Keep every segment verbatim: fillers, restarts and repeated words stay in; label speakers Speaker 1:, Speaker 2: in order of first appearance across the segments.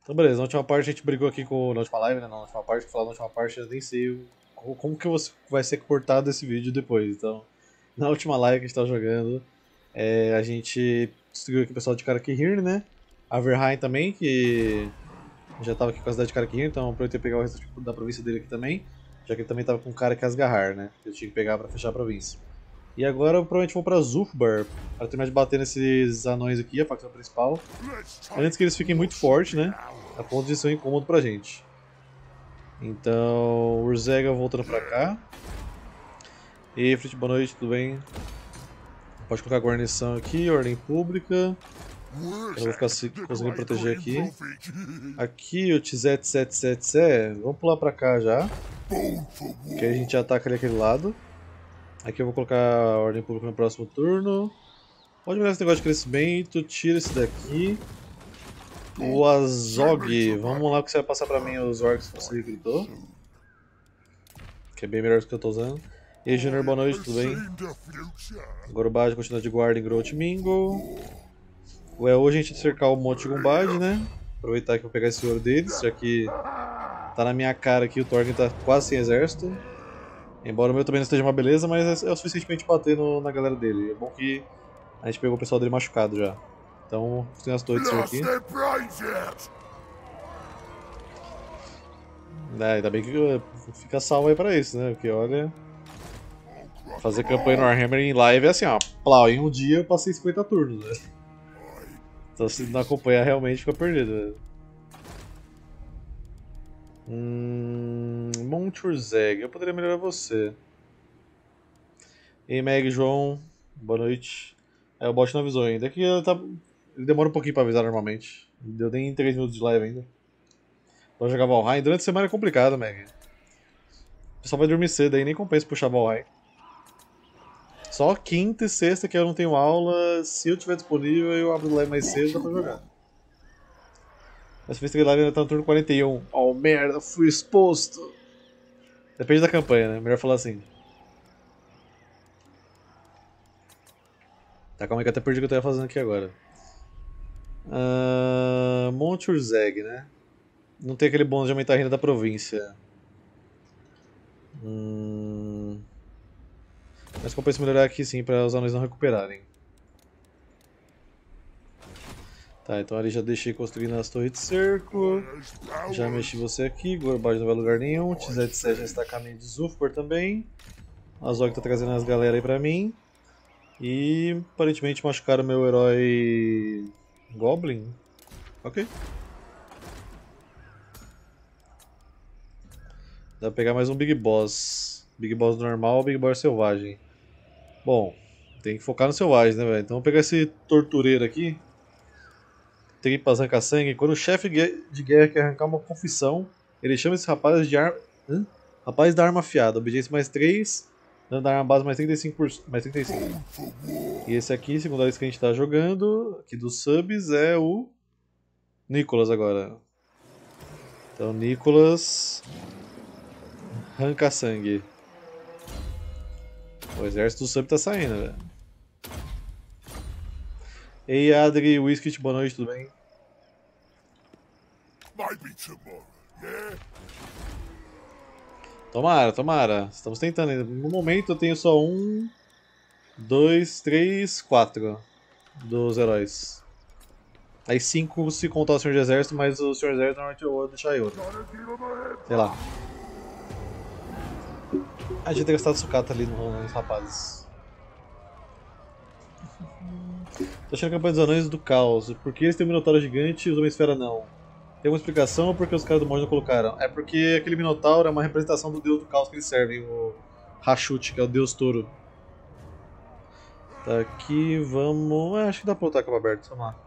Speaker 1: Então beleza, na última parte a gente brigou aqui com... Na última live, né? Na última parte, falar na última parte, eu nem sei como, como que você vai ser cortado esse vídeo depois. Então, na última live que a gente tava jogando, é, a gente destruiu aqui o pessoal de Karakihir, né? A Verheim também, que já tava aqui com a cidade de Karakihir, então aproveitei pegar o resto da província dele aqui também, já que ele também tava com o cara que Asgahar, né? Que eu tinha que pegar pra fechar a província. E agora eu provavelmente vou pra Zulfbar, para terminar de bater nesses anões aqui, a facção principal, antes que eles fiquem muito fortes, né? A ponto de ser um incômodo pra gente. Então, Urzega voltando pra cá. E Frit, boa noite, tudo bem? Pode colocar guarnição aqui, ordem pública. Eu vou ficar conseguindo proteger aqui. Aqui o Tzet sete sete sete, vamos pular pra cá já. Que aí a gente ataca ali aquele lado. Aqui eu vou colocar a ordem pública no próximo turno. Pode melhorar esse negócio de crescimento, tira esse daqui. O Azog, vamos lá que você vai passar pra mim os orcs que você recrutou. Que é bem melhor do que eu tô usando. E aí, Junior, boa noite, tudo bem? Gorbad continua de guarda em Growth Mingle. Ué, hoje a gente cercar o Monte Gumbad, né? Aproveitar que eu vou pegar esse ouro deles, já que tá na minha cara aqui, o Thorgrim tá quase sem exército. Embora o meu também não esteja uma beleza, mas é o suficientemente bater no, na galera dele. É bom que a gente pegou o pessoal dele machucado já. Então, tem as torres aqui. É, ainda bem que fica salvo aí pra isso, né? Porque olha... Fazer campanha no Warhammer em live é assim, ó. Plau, em um dia eu passei cinquenta turnos, né? Então se não acompanhar realmente fica perdido, velho. Hum... Monturzeg, eu poderia melhorar você. Ei, Meg, João, boa noite. É, o bot não avisou ainda. É que ele, tá... ele demora um pouquinho pra avisar normalmente. Não deu nem três minutos de live ainda. Vou jogar Valheim. Durante a semana é complicado, Meg. O pessoal vai dormir cedo aí, nem compensa puxar Valheim. Só quinta e sexta que eu não tenho aula. Se eu tiver disponível, eu abro live mais cedo dá pra jogar. Essa vez que live ainda tá no turno quarenta e um. Oh merda, fui exposto. Depende da campanha, né? Melhor falar assim. Tá, calma aí que eu até perdi o que eu tava fazendo aqui agora. Uh, Monturzeg, né? Não tem aquele bônus de aumentar a renda da província. Hum... Mas compensa melhorar aqui sim, para os anões não recuperarem. Tá, então ali já deixei construindo as torres de cerco. Já mexi você aqui, Gorbad não vai lugar nenhum. Tzet sete já está a caminho de Zulfbar também. A Zog tá trazendo as galera aí pra mim. E aparentemente machucaram o meu herói Goblin. Ok. Dá pra pegar mais um Big Boss. Big Boss normal ou Big Boss selvagem? Bom, tem que focar no selvagem, né, velho? Então vamos pegar esse tortureiro aqui. Tripas, arranca sangue. Quando o chefe de guerra quer arrancar uma confissão, ele chama esse rapaz de arma. Hã? Rapaz da arma afiada. Obediência mais três. Dano da arma base mais trinta e cinco por cento. Mais trinta e cinco. E esse aqui, segundo a lista que a gente tá jogando, aqui dos subs, é o Nicholas agora. Então, Nicholas. Arranca sangue. O exército do sub tá saindo, velho. Ei, Adri, Whisky, boa noite, tudo bem? Tomara, tomara. Estamos tentando ainda. No momento eu tenho só um, dois, três, quatro dos heróis. Aí cinco se contar o senhor de exército, mas o senhor de exército normalmente eu vou deixar aí outro. Sei lá. A gente tem gastado sucata ali nos rapazes. Tô achando a campanha dos anões do caos. Por que eles têm um minotauro gigante e os homem-esfera não? Tem uma explicação ou porque os caras do monge não colocaram? É porque aquele minotauro é uma representação do deus do caos que eles servem, o Hashut, que é o deus touro. Tá aqui, vamos... É, acho que dá pra botar a capa aberta, vamos lá.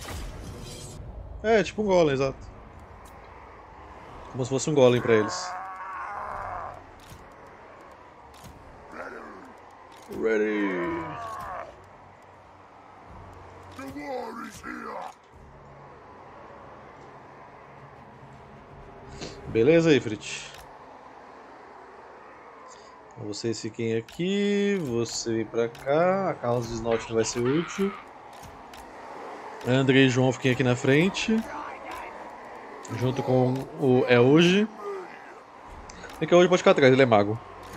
Speaker 1: É, tipo um golem, exato. Como se fosse um golem pra eles. Ready! Beleza, Ifrit. Vocês fiquem aqui, você vem pra cá, a Carlos de Snot não vai ser útil. André e João fiquem aqui na frente. Junto com o Euge. É que o Euge pode ficar atrás, ele é mago.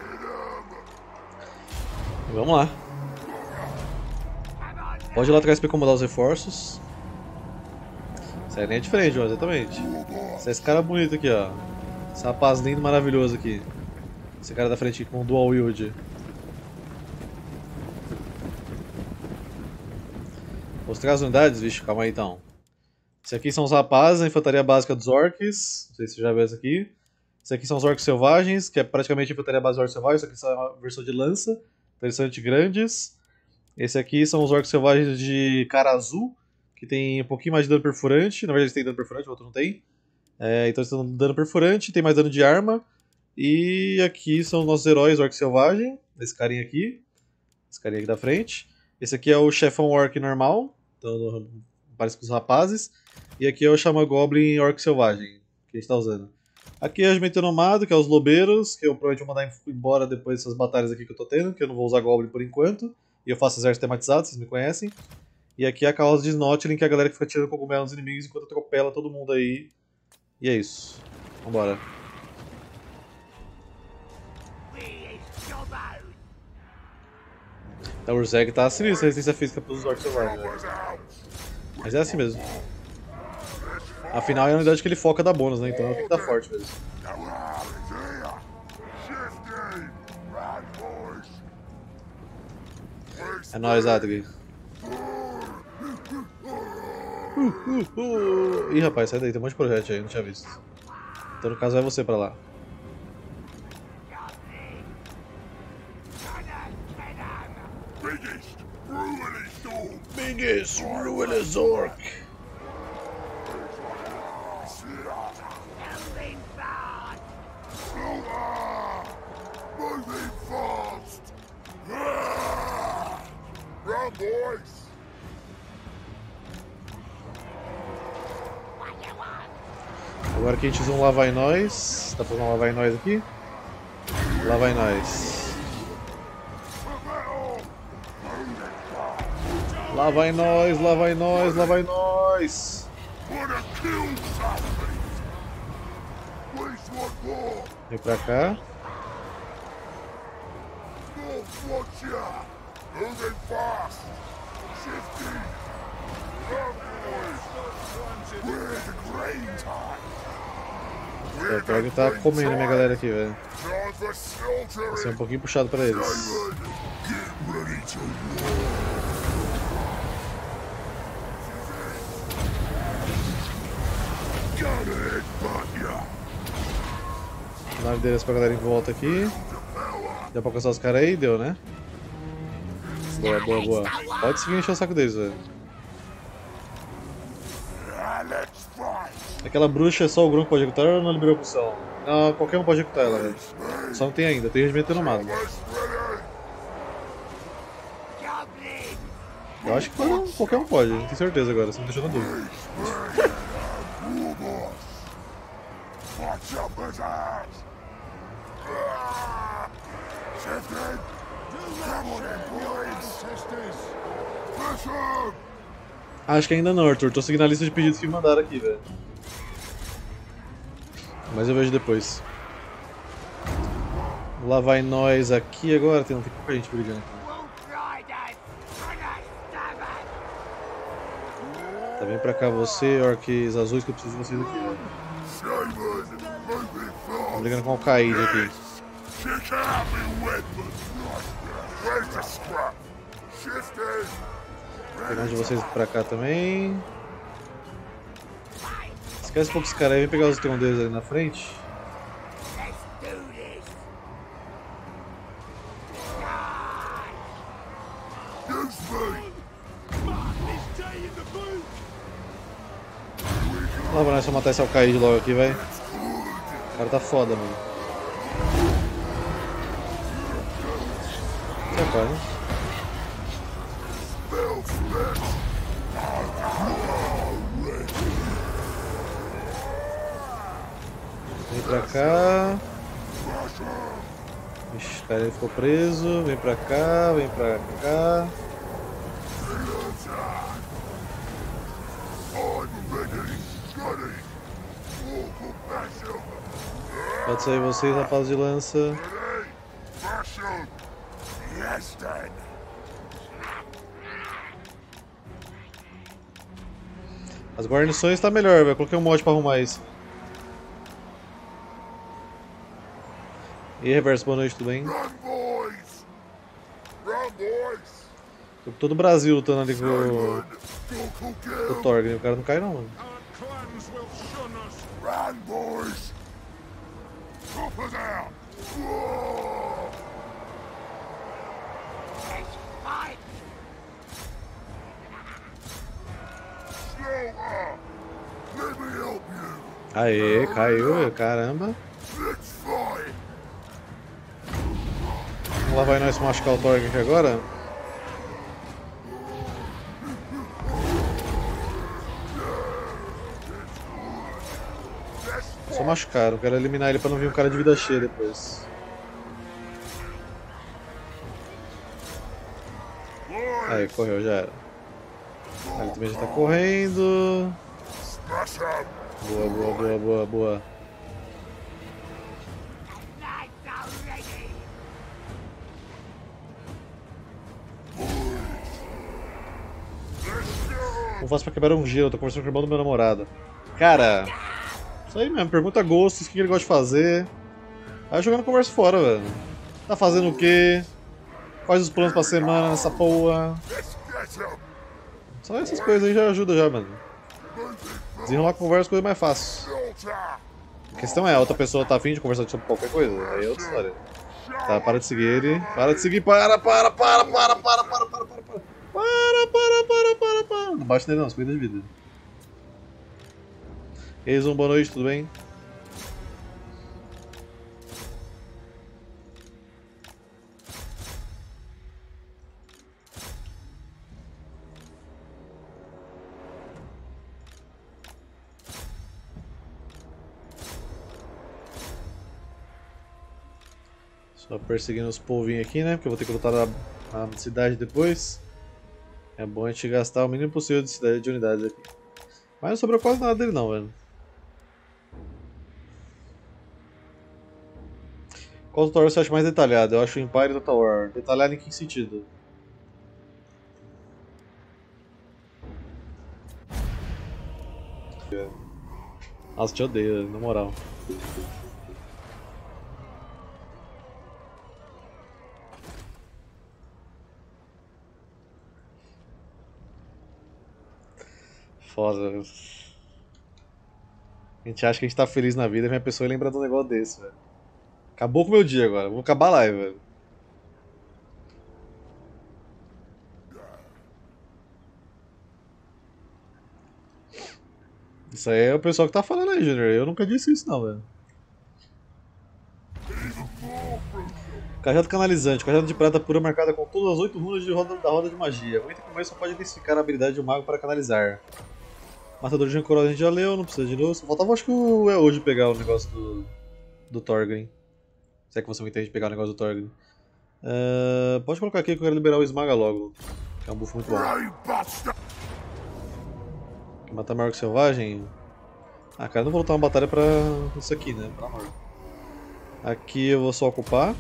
Speaker 1: Vamos lá. Pode ir lá atrás para incomodar os reforços. Essa linha é diferente, ó, exatamente. Esse é esse cara bonito aqui, ó. Esse rapaz lindo, maravilhoso aqui. Esse cara da frente com o dual wield. Mostrar as unidades? Vixe, calma aí então. Esse aqui são os rapazes, a infantaria básica dos orcs. Não sei se você já viu essa aqui. Esse aqui são os orcs selvagens, que é praticamente a infantaria básica dos orcs selvagens, isso aqui é uma versão de lança. Então eles são grandes. Esse aqui são os orcs selvagens de cara azul, que tem um pouquinho mais de dano perfurante. Na verdade eles têm dano perfurante, o outro não tem. É, então eles têm dano perfurante, tem mais dano de arma. E aqui são os nossos heróis orc selvagem. Esse carinha aqui. Esse carinha aqui da frente. Esse aqui é o chefão orc normal. Então parece com os rapazes. E aqui é o Chama Goblin Orc Selvagem, que a gente tá usando. Aqui é o Regimento Nomado, que é os lobeiros, que eu provavelmente vou mandar embora depois dessas batalhas aqui que eu tô tendo, que eu não vou usar Goblin por enquanto. E eu faço exército tematizado, vocês me conhecem. E aqui é a carroça de Snotling, que é a galera que fica tirando cogumelo nos inimigos enquanto atropela todo mundo aí. E é isso. Vambora. A Urzeg tá sinistra a resistência física pelos orcs selvagens, né? Mas é assim mesmo. Afinal é a unidade que ele foca da bônus, né? Então é o que tá forte mesmo. É nóis, Adri. Uh, uh, uh. Ih, rapaz, sai daí, tem um monte de projétil aí, não tinha visto. Então no caso vai você pra lá. Biggest Ruinous Orc. Agora que a gente usa um Lá Vai Nós. Tá fazendo um Lá Vai Nós aqui? Lá vai nós. Lá vai nós, lá vai nós, lá vai nós. Vem pra cá. O Tog tá comendo a minha galera aqui, velho. Vai ser um pouquinho puxado pra eles. Nave deles pra galera em volta aqui. Deu pra alcançar os caras aí? Deu, né? Boa, boa, boa. Pode seguir encher o saco deles, velho. Aquela bruxa é só o Grunn que pode executar ou não liberou a opção? Não, qualquer um pode executar ela, velho. Só não tem ainda, tem regimento nomado. Eu acho que qualquer um pode, não tenho certeza agora, você me deixou na dúvida. Acho que ainda não, Arthur. Tô seguindo a lista de pedidos que me mandaram aqui, velho. Mas eu vejo depois. Lá vai nós aqui agora. Tem, tem pouca gente brigando aqui. Tá, vem pra cá você, orcs azuis, que eu preciso de vocês aqui, velho. Tô brigando com o Alcaide aqui. Vou pegar um de vocês pra cá também. Esquece um pouco esse cara aí, vem pegar os trondeiros ali na frente. Lá vai nós só matar esse Alcaide logo aqui, velho. O cara tá foda, mano. Sai fora, né? Vem pra cá. Ixi, o cara ele ficou preso. Vem pra cá, vem pra cá. Pode sair vocês, rapaz de lança. As guarnições tá melhor, velho. Coloquei um mod pra arrumar isso. E aí, Reverso, boa noite, tudo bem? Tô todo o Brasil lutando ali com o, com o Torgrim. O cara não cai não, mano. Aê, caiu, caramba. Lá vai nós machucar o Torgrim aqui agora. Só machucaram, quero eliminar ele pra não vir um cara de vida cheia depois. Aí, correu, já era. Ele também já tá correndo. Boa, boa, boa, boa, boa. Como faço pra quebrar um gelo? Eu tô conversando com o irmão do meu namorado. Cara, isso aí mesmo, pergunta gostos, o que ele gosta de fazer. Aí jogando conversa fora, velho. Tá fazendo o quê? Quais os planos pra semana nessa porra? Só essas coisas aí já ajuda já, mano. Desenrolar conversa é coisa mais fácil. A questão é, a outra pessoa tá afim de conversar sobre qualquer coisa, aí é outra história. Tá, para de seguir ele. Para de seguir, para, para, para, para, para, para, para, para, para. Para, para, para, para, para. Não bate nele não, se cuida de vida. Ei, Zoom, boa noite, tudo bem? Só perseguindo os polvinhos aqui, né? Porque eu vou ter que lutar na, na cidade depois. É bom a gente gastar o mínimo possível de, cidade, de unidades aqui. Mas não sobrou quase nada dele não, velho. Qual tutorial você acha mais detalhado? Eu acho o Empire Total War. Detalhado em que sentido? Nossa, te odeio, na moral. Foda. A gente acha que a gente tá feliz na vida e vem a pessoa lembra de um negócio desse, velho. Acabou com o meu dia agora, vou acabar a live, velho. Isso aí é o pessoal que tá falando aí, Junior. Eu nunca disse isso não, velho. Cajado canalizante, cajado de prata pura marcada com todas as oito runas de roda, da roda de magia. O item como só pode identificar a habilidade de um mago para canalizar. Matador de rancorosa a gente já leu, não precisa de novo. Só faltava acho que o é hoje pegar o negócio do, do Torgrim. Se é que você me entende pegar o negócio do Torgrim. Uh, pode colocar aqui que eu quero liberar o Esmaga logo. Que é um buff muito bom. Quer matar maior que selvagem? Ah, cara, não vou lutar uma batalha pra isso aqui, né? Pelo amor. Aqui eu vou só ocupar.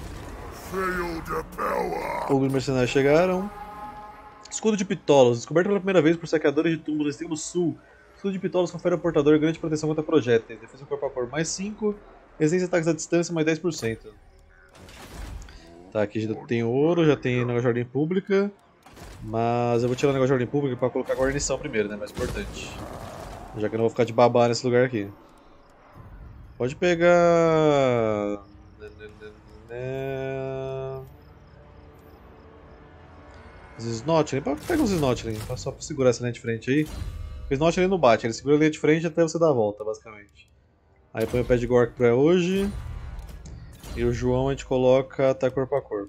Speaker 1: Os mercenários chegaram. Escudo de Pitolos, descoberto pela primeira vez por saqueadores de túmulos no extremo sul. Escudo de Pitolos confere ao portador grande proteção contra projéteis, defesa corpo a corpo mais cinco, resistência a ataques à distância mais dez por cento. Tá, aqui já tem ouro, já tem negócio de ordem pública. Mas eu vou tirar o negócio de ordem pública pra colocar guarnição primeiro, né? Mais importante. Já que eu não vou ficar de babá nesse lugar aqui. Pode pegar... Os Snotling, pega os Snotling, só pra segurar essa linha de frente aí. O Snotling não bate, ele segura a linha de frente até você dar a volta, basicamente. Aí põe o pé de Gork pra hoje. E o João a gente coloca ataque corpo a corpo.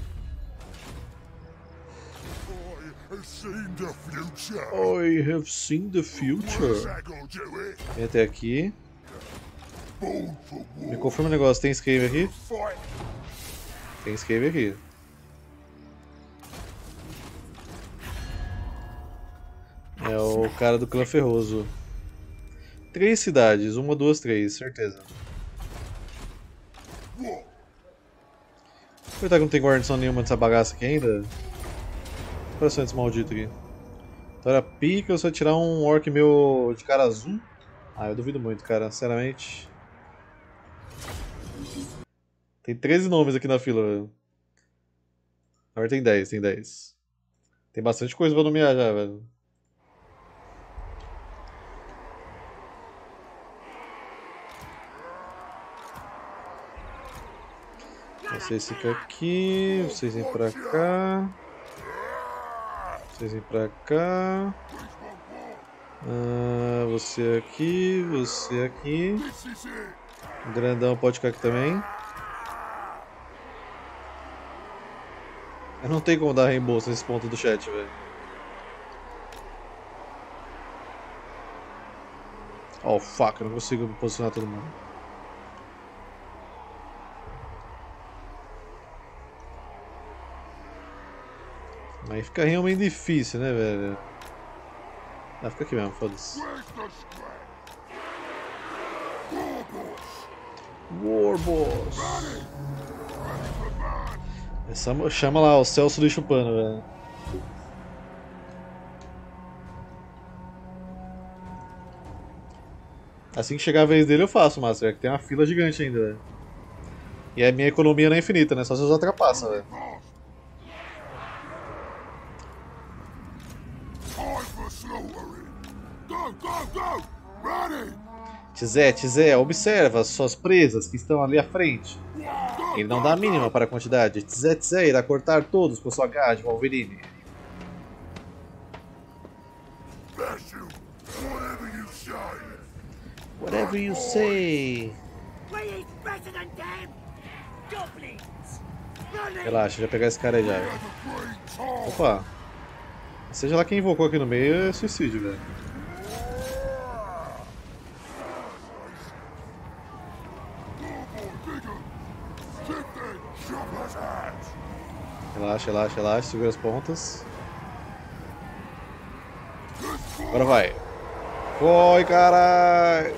Speaker 1: I have seen the future. Vem até aqui. Me confirma o negócio, tem escape aqui? Tem escape aqui. É o cara do clã Ferroso. Três cidades, uma, duas, três, certeza. Aproveitar que não tem guarnição nenhuma dessa bagaça aqui ainda. Parece esse maldito aqui. Então era pica, eu só tirar um orc meu de cara azul. Ah, eu duvido muito, cara, sinceramente. Tem treze nomes aqui na fila, velho. Agora tem dez, tem dez. Tem bastante coisa pra nomear já, velho. Vocês ficam aqui, vocês vêm pra cá. Vocês vêm pra cá. Ah, você aqui, você aqui. O grandão pode ficar aqui também. Eu não tenho como dar reembolso nesse ponto do chat, velho. Oh, fuck, eu não consigo posicionar todo mundo. Aí fica realmente difícil, né, velho? Ah, fica aqui mesmo, foda-se. Warboss. Essa, chama lá o Celso do Chupano, velho. Assim que chegar a vez dele eu faço, Master, é que tem uma fila gigante ainda, velho. E a minha economia não é infinita, né? Só se eu ultrapassa, velho. Tizé, Tizé, observa suas presas que estão ali à frente. Ele não dá a mínima para a quantidade. Tizé, Tizé irá cortar todos com sua garra de Wolverine. Whatever you say. Relaxa, já pegar esse cara aí já. Opa. Seja lá quem invocou aqui no meio, é suicídio, velho. Relaxa, relaxa, relaxa, segura as pontas. Agora vai. Foi, caralho!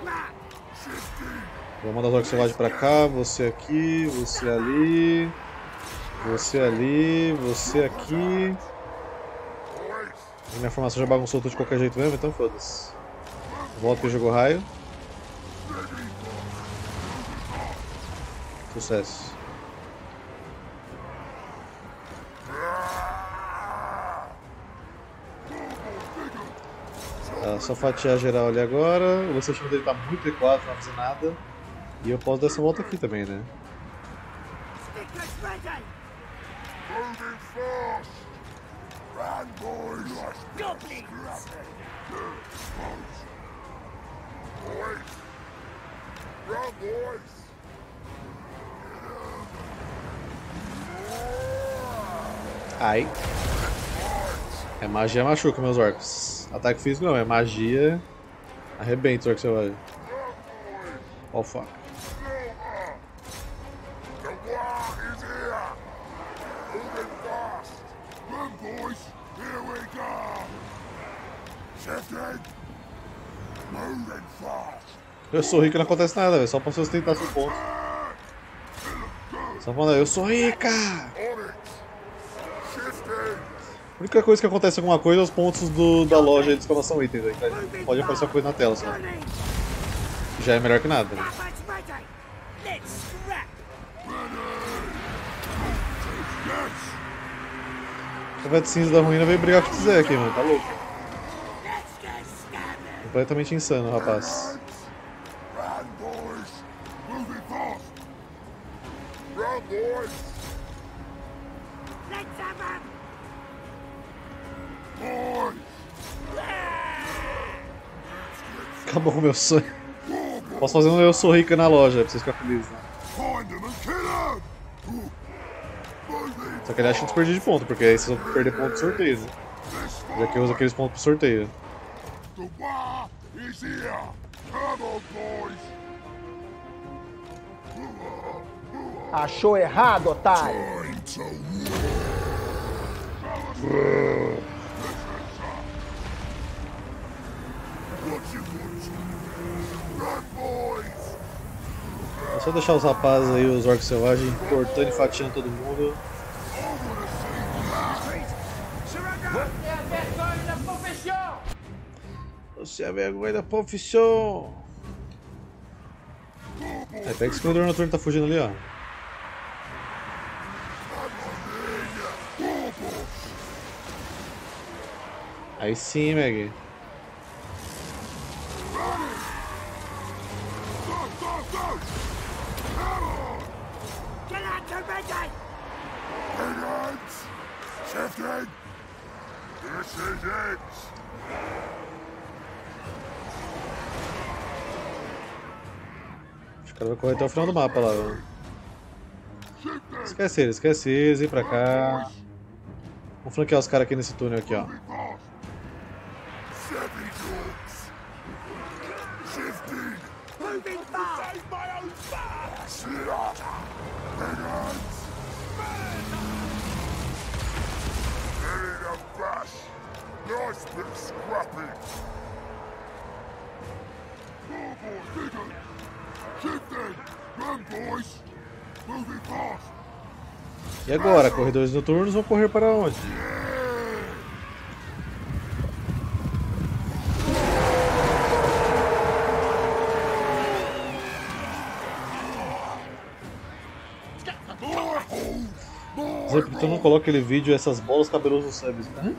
Speaker 1: Vou mandar os orcs selvagens pra cá, você aqui, você ali. Você ali, você aqui. Minha formação já bagunçou tudo de qualquer jeito mesmo, então foda-se. Volta que jogou raio. Sucesso. Tá, só fatiar geral ali agora. O lançamento dele tá muito recuado, não vai fazer nada. E eu posso dar essa volta aqui também, né? Ai. É magia machuca meus orcs. Ataque físico não, é magia. Arrebenta os orcs selvagens. Oh fuck. Eu sou rico e não acontece nada, velho. Só pra sustentar seu ponto. Só falando, eu sou rica! A única coisa que acontece alguma coisa é os pontos do, da loja de exclamação itens. Aí, tá? Pode aparecer uma coisa na tela só. Já é melhor que nada. Né? O Vete Cinza da Ruína veio brigar com o Tizé aqui, mano. Tá louco. Completamente insano, rapaz. Acabou com o meu sonho. Posso fazer um Eu Sou Rica na loja pra vocês ficarem felizes, né? Só que ele acha desperdício de ponto, porque aí vocês vão perder ponto de sorteio, né? Já que eu uso aqueles pontos pro sorteio.
Speaker 2: Achou errado, otário!
Speaker 1: Só deixar os rapazes aí, os orcs selvagens, cortando e fatiando todo mundo. Você é a vergonha da profissão! É, pega esse corredor noturno que tá fugindo ali, ó. Aí sim, Meg. Os caras vão correr até o final do mapa lá, velho. Esquece eles, esquece eles, vem pra cá. Vamos flanquear os caras aqui nesse túnel aqui, ó. E agora, corredores noturnos vão correr para onde? Zé, por que tu não coloca aquele vídeo essas bolas cabeludas no subs? Hã?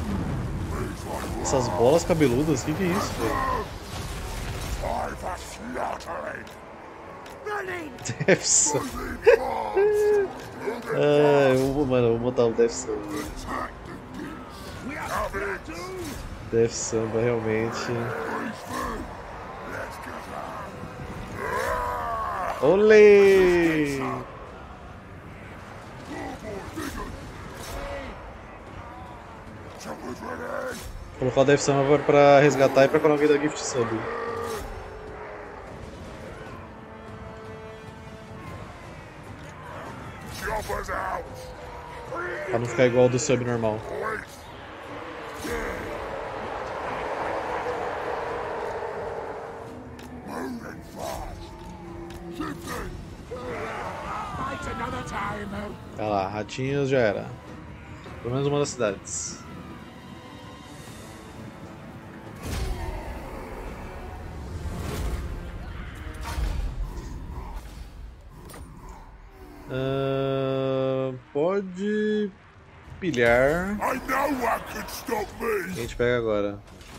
Speaker 1: Essas bolas cabeludas? O que, que é isso, velho? Death Sun. Ah, eu vou, mano, eu vou botar o Death Sun. Death Samba, realmente. Olê! Vou colocar o Death Samba pra resgatar e pra colocar alguém da Gift Sub. Pra não ficar igual ao do sub normal. Tá lá, ratinhos já era. Pelo menos uma das cidades. Uh, pode pilhar. A gente pega agora.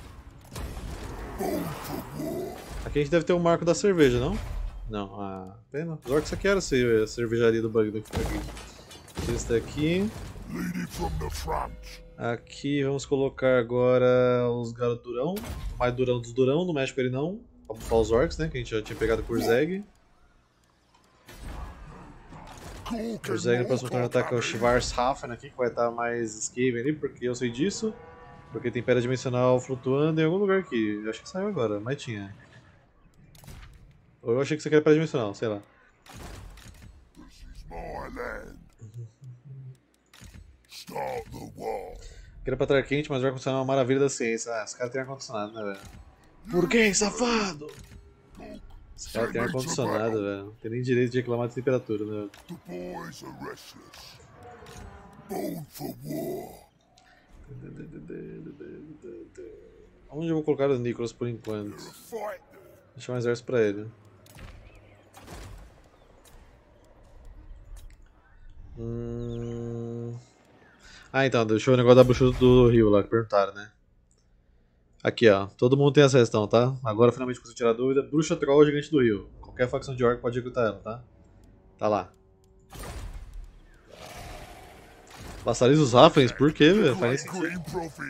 Speaker 1: Aqui a gente deve ter um marco da cerveja, não? Não, ah, pena. Os orcs aqui era a cervejaria do Bug do aqui. Esse daqui. Aqui vamos colocar agora os garotos durão. O mais durão dos durão, não mexe com ele não. Pra bufar os orcs, né? Que a gente já tinha pegado por Zeg. O Zeg no próximo turno ataca o Schwarzhafen aqui, que vai estar mais Skaven ali, porque eu sei disso. Porque tem pedra dimensional flutuando em algum lugar aqui. Eu acho que saiu agora, mas tinha. Ou eu achei que isso aqui era pedra dimensional, sei lá. Queria pra estar quente, mas o ar-condicionado é uma maravilha da ciência. Ah, esse cara tem ar-condicionado, né, velho? Por que, safado? Esse cara tem ar-condicionado, velho. Não tem nem direito de reclamar de temperatura, né, velho? Onde eu vou colocar o Nicholas por enquanto? Deixar um exército pra ele. Hum... Ah, então, deixou o negócio da bruxa do rio lá, que perguntaram, né? Aqui, ó. Todo mundo tem essa questão, tá? Agora finalmente consigo tirar a dúvida. Bruxa Troll Gigante do Rio. Qualquer facção de orc pode recrutar ela, tá? Tá lá. Vassaliza os Rafens? Por quê, velho? Faz sentido.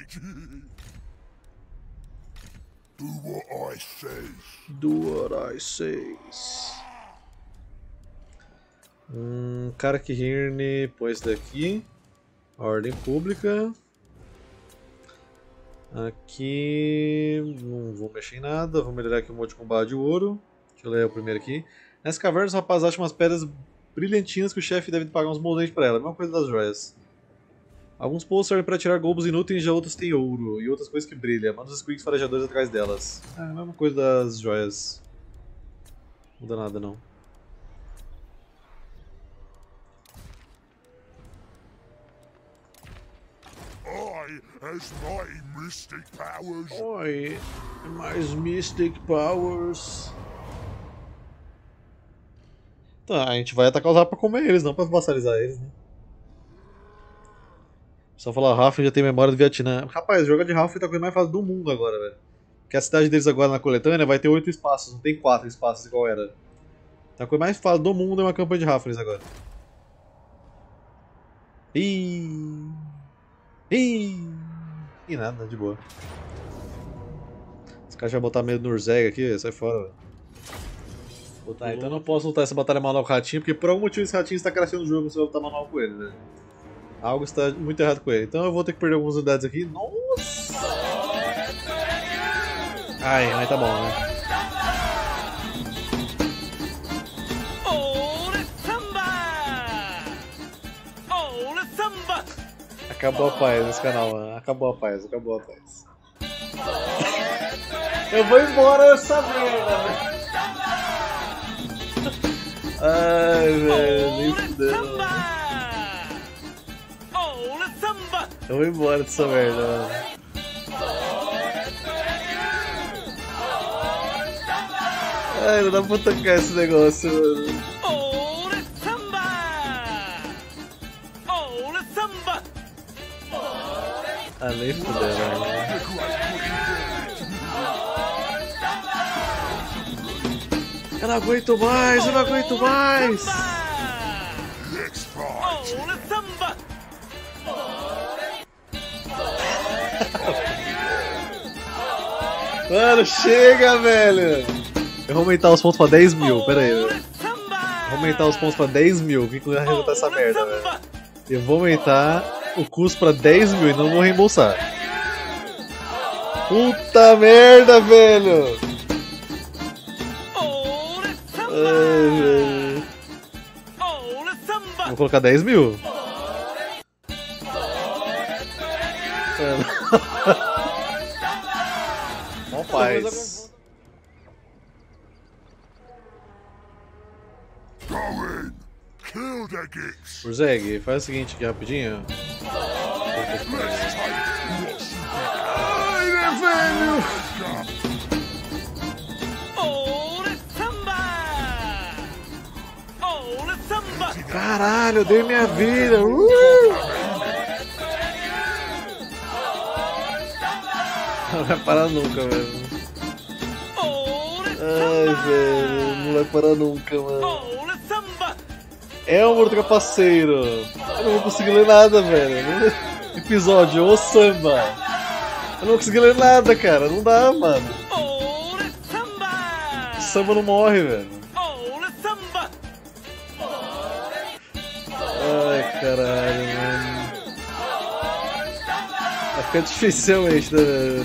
Speaker 1: Do what I say. Hum, Karakirne, põe esse daqui. Ordem pública. Aqui não vou mexer em nada, vou melhorar aqui o modo de combate de ouro. Deixa eu ler o primeiro aqui. Nessa caverna os rapazes acham umas pedras brilhantinas que o chefe deve pagar uns moldes para ela. A mesma coisa das joias. Alguns poços servem para tirar globos inúteis, já outros têm ouro e outras coisas que brilham. Manda os squigs farejadores atrás delas. É a mesma coisa das joias. Não muda nada não. Oi, mais Mystic Powers. Tá, a gente vai atacar os ratos pra comer eles, não pra vassalizar eles, né? Só falar, Ralph já tem memória do Vietnã. Rapaz, jogar de Ralph tá a coisa mais fácil do mundo agora, velho. Porque a cidade deles agora na coletânea vai ter oito espaços, não tem quatro espaços igual era. Então a coisa mais fácil do mundo é uma campanha de Ralphs agora. Ih. Ih. E nada, de boa. Esse cara já vai botar medo no Urzeg aqui, sai fora, velho. Tá, então eu não posso lutar essa batalha manual com o ratinho, porque por algum motivo esse ratinho está crescendo no jogo se eu lutar manual com ele, velho. Algo está muito errado com ele. Então eu vou ter que perder algumas unidades aqui. Nossa! Ai, mas tá bom, né? Acabou a paz nesse canal, mano. Acabou a paz, acabou a paz. Eu vou embora dessa merda, velho. Ai, velho, nem fudeu. Eu vou embora dessa merda, mano. Ai, não dá pra tancar esse negócio, mano. Ah, nem fudeu, velho. Eu não aguento mais, eu não aguento mais! Mano, chega, velho! Eu vou aumentar os pontos pra dez mil, pera aí, velho. Vou aumentar os pontos pra dez mil, que inclui resultar essa merda, velho. Eu vou aumentar o custo pra dez mil e não vou reembolsar. Puta merda, velho! Ai, velho. Vou colocar dez mil. Não faz. Urzeg, faz o seguinte aqui rapidinho. Ai, meu velho! Caralho, eu dei minha vida! Uh! Não vai parar nunca, velho. Ai, velho, não vai parar nunca, mano. É um trapaceiro. Eu não vou conseguir ler nada, velho. Episódio, ô samba. Eu não vou conseguir ler nada, cara. Não dá, mano. O samba não morre, velho. Ai, caralho, mano. Vai ficar dificilmente, né, velho?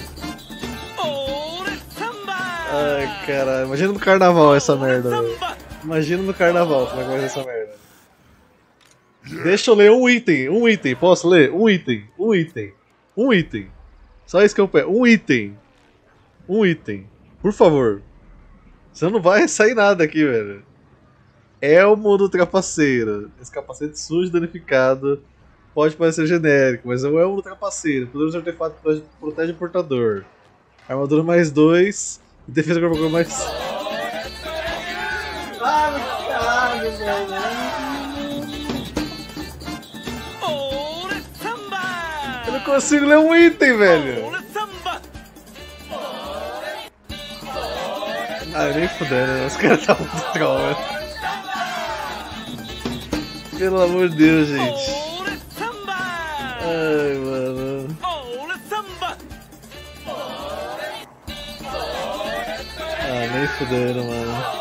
Speaker 1: Ai, caralho. Imagina no carnaval essa merda, velho. Imagina no carnaval como é que vai ser essa merda. Deixa eu ler um item, um item. Posso ler? Um item, um item, um item. Só isso que eu peço. Um item. Um item. Por favor. Senão não vai sair nada aqui, velho. Elmo do Trapaceiro. Esse capacete sujo e danificado. Pode parecer genérico, mas é o Elmo do Trapaceiro. Poderoso artefato que protege o portador. Armadura mais dois. E defesa corporal mais... Ai, caralho, velho. Eu não consigo ler um item, velho. Ah, nem fudendo, né? Os caras tá muito troll, velho. Pelo amor de Deus, gente. Ai, mano. Ah, nem fudendo, mano.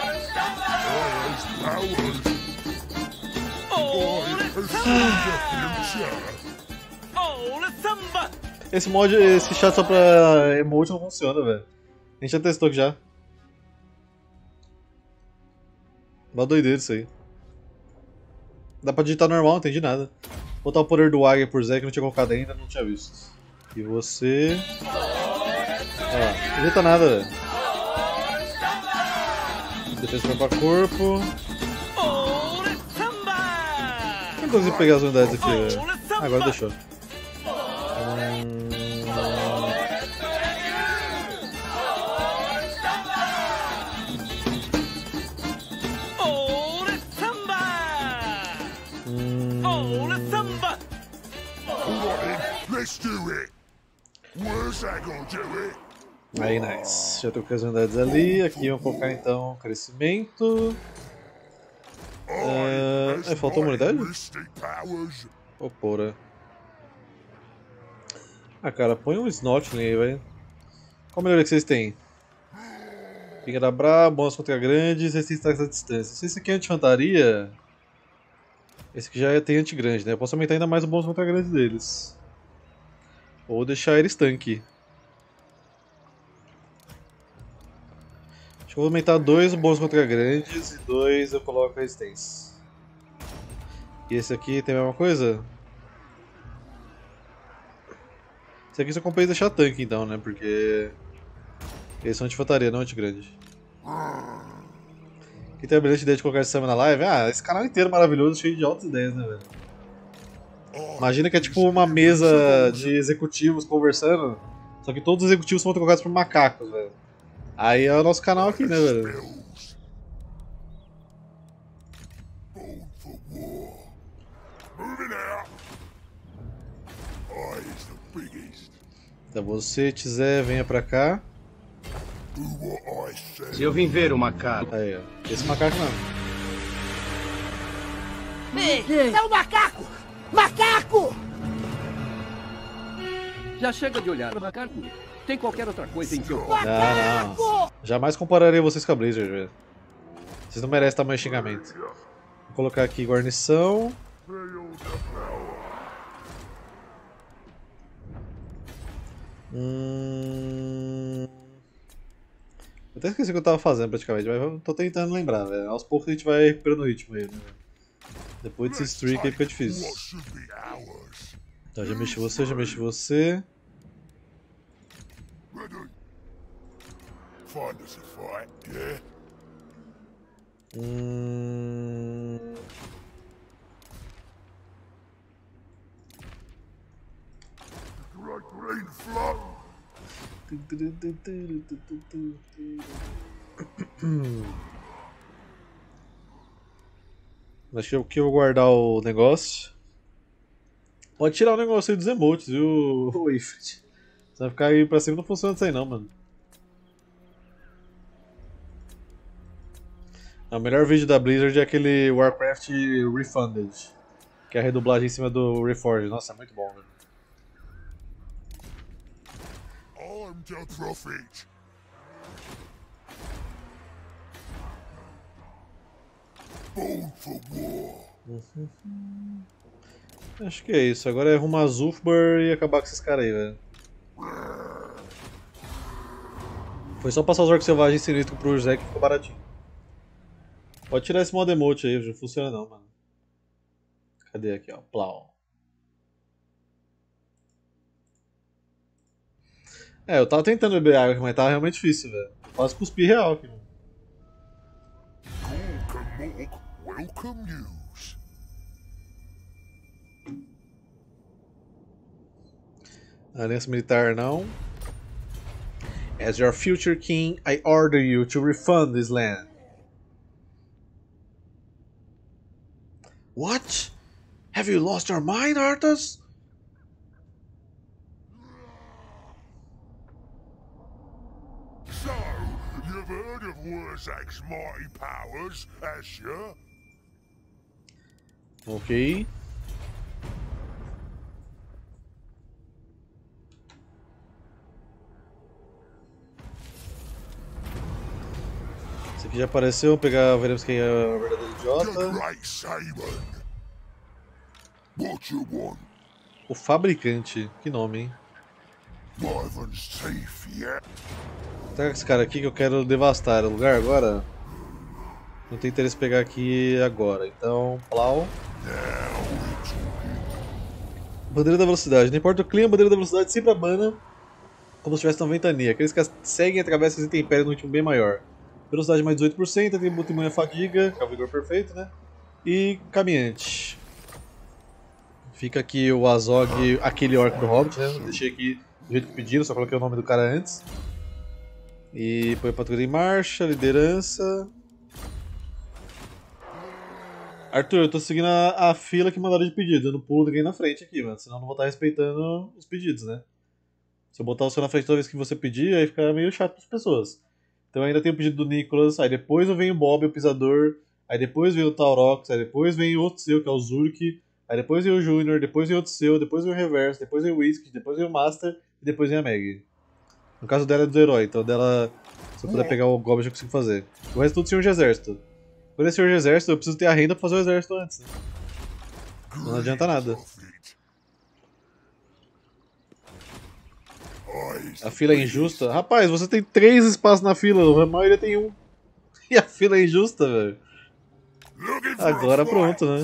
Speaker 1: Esse mod, esse chat só pra emote não funciona, velho. A gente já testou aqui já. Uma doideira isso aí. Dá pra digitar normal, não entendi nada. Botar o poder do águia por Zé que eu não tinha colocado ainda, não tinha visto. E você... Ah, não adianta nada, velho. Defesa corpo a corpo. Não consigo pegar as unidades aqui, velho. Ah, agora deixou. Aí, nice. Já tô com as unidades ali. Aqui vamos colocar então crescimento. Uh, é, faltou uma unidade? Ô, oh, porra. Ah, cara, põe um Snotling aí, velho. Qual a melhoria que vocês têm? Pinga da braba, bônus contra grandes, resistência à distância. Se esse aqui é anti-infantaria, esse aqui já tem anti-grande, né? Eu posso aumentar ainda mais o bônus contra grande deles. Ou deixar eles tanque. Acho que eu vou aumentar dois o bônus contra grandes e dois eu coloco a resistência. E esse aqui tem a mesma coisa? Esse aqui só compensa deixar tanque então, né? Porque eles são anti-infantaria, não anti-grande. Quem tem a brilhante ideia de colocar esse Sam na live? Ah, esse canal inteiro maravilhoso, cheio de altas ideias, né, velho? Imagina que é tipo uma mesa de executivos conversando, só que todos os executivos são trocados por macacos, velho. Aí é o nosso canal aqui, né, velho? Se você quiser, venha pra cá.
Speaker 3: Se eu vim ver o macaco.
Speaker 1: Aí, ó. Esse macaco não.
Speaker 2: Ei, é o macaco! Macaco!
Speaker 3: Já chega de olhar o macaco. Tem qualquer outra coisa em que eu posso.
Speaker 1: Não, não. Jamais compararei vocês com a Blizzard, velho. Vocês não merecem tamanho de xingamento. Vou colocar aqui guarnição. Hum... Eu até esqueci o que eu tava fazendo praticamente, mas eu tô tentando lembrar, velho. Aos poucos a gente vai recuperando o ritmo aí, né? Depois desse streak aí fica difícil. Tá, já mexi você, já mexi você. Hum... Acho que eu, que eu vou guardar o negócio. Pode tirar o negócio aí dos emotes, viu, Ifrit? Você vai ficar aí pra cima, não funciona isso aí não, mano. O melhor vídeo da Blizzard é aquele Warcraft Refunded, que é a redublagem em cima do Reforged. Nossa, é muito bom, velho. Uhum. Acho que é isso. Agora é arrumar Zulfbar e acabar com esses caras aí, velho. Foi só passar os orcs selvagens sinistros pro José que ficou baratinho. Pode tirar esse modo emote aí, não funciona não, mano. Cadê aqui, ó? Plau. É, eu tava tentando beber água aqui, mas tava realmente difícil, velho. Quase cuspi real aqui, mano.
Speaker 4: Welcome news.
Speaker 1: Aliança militar não. As your future king, I order you to refund this land. What? Have you lost your mind, Arthas?
Speaker 4: So, you've heard of Wurzak's mighty powers, has you?
Speaker 1: Ok. Esse aqui já apareceu, vou pegar, veremos quem é o verdadeiro idiota.
Speaker 4: What you want?
Speaker 1: O fabricante, que nome, hein?
Speaker 4: Wyvern's teeth, yeah?
Speaker 1: Pega esse cara aqui que eu quero devastar o lugar agora. Não tem interesse em pegar aqui agora, então, plau. Bandeira da velocidade, não importa o clima, bandeira da velocidade sempre abana como se estivesse na ventania. Aqueles que seguem atravessam as intempéries num ritmo bem maior. Velocidade mais dezoito por cento, atributo imune à fadiga, que é o vigor perfeito, né? E caminhante. Fica aqui o Azog, aquele orc do Hobbit, né? Deixei aqui do jeito que pediram, só coloquei o nome do cara antes. E põe a patrulha em marcha, liderança. Arthur, eu tô seguindo a, a fila que mandaram de pedido. Eu não pulo ninguém na frente aqui, mano. Senão eu não vou estar respeitando os pedidos, né? Se eu botar o seu na frente toda vez que você pedir, aí fica meio chato para as pessoas. Então eu ainda tenho o pedido do Nicholas, aí depois vem o Bob, o Pisador, aí depois vem o Taurox, aí depois vem outro seu, que é o Zurk, aí depois vem o Junior, depois vem outro seu, depois vem o Reverso, depois vem o Whisky, depois vem o Master e depois vem a Meg. No caso dela é do herói, então dela, se eu puder pegar o Goblin, eu já consigo fazer. O resto tudo senhor de exército. Quando é senhor de exército, eu preciso ter a renda pra fazer o exército antes, né? Não adianta nada. A fila é injusta? Rapaz, você tem três espaços na fila, a maioria tem um. E a fila é injusta, velho. Agora pronto, né?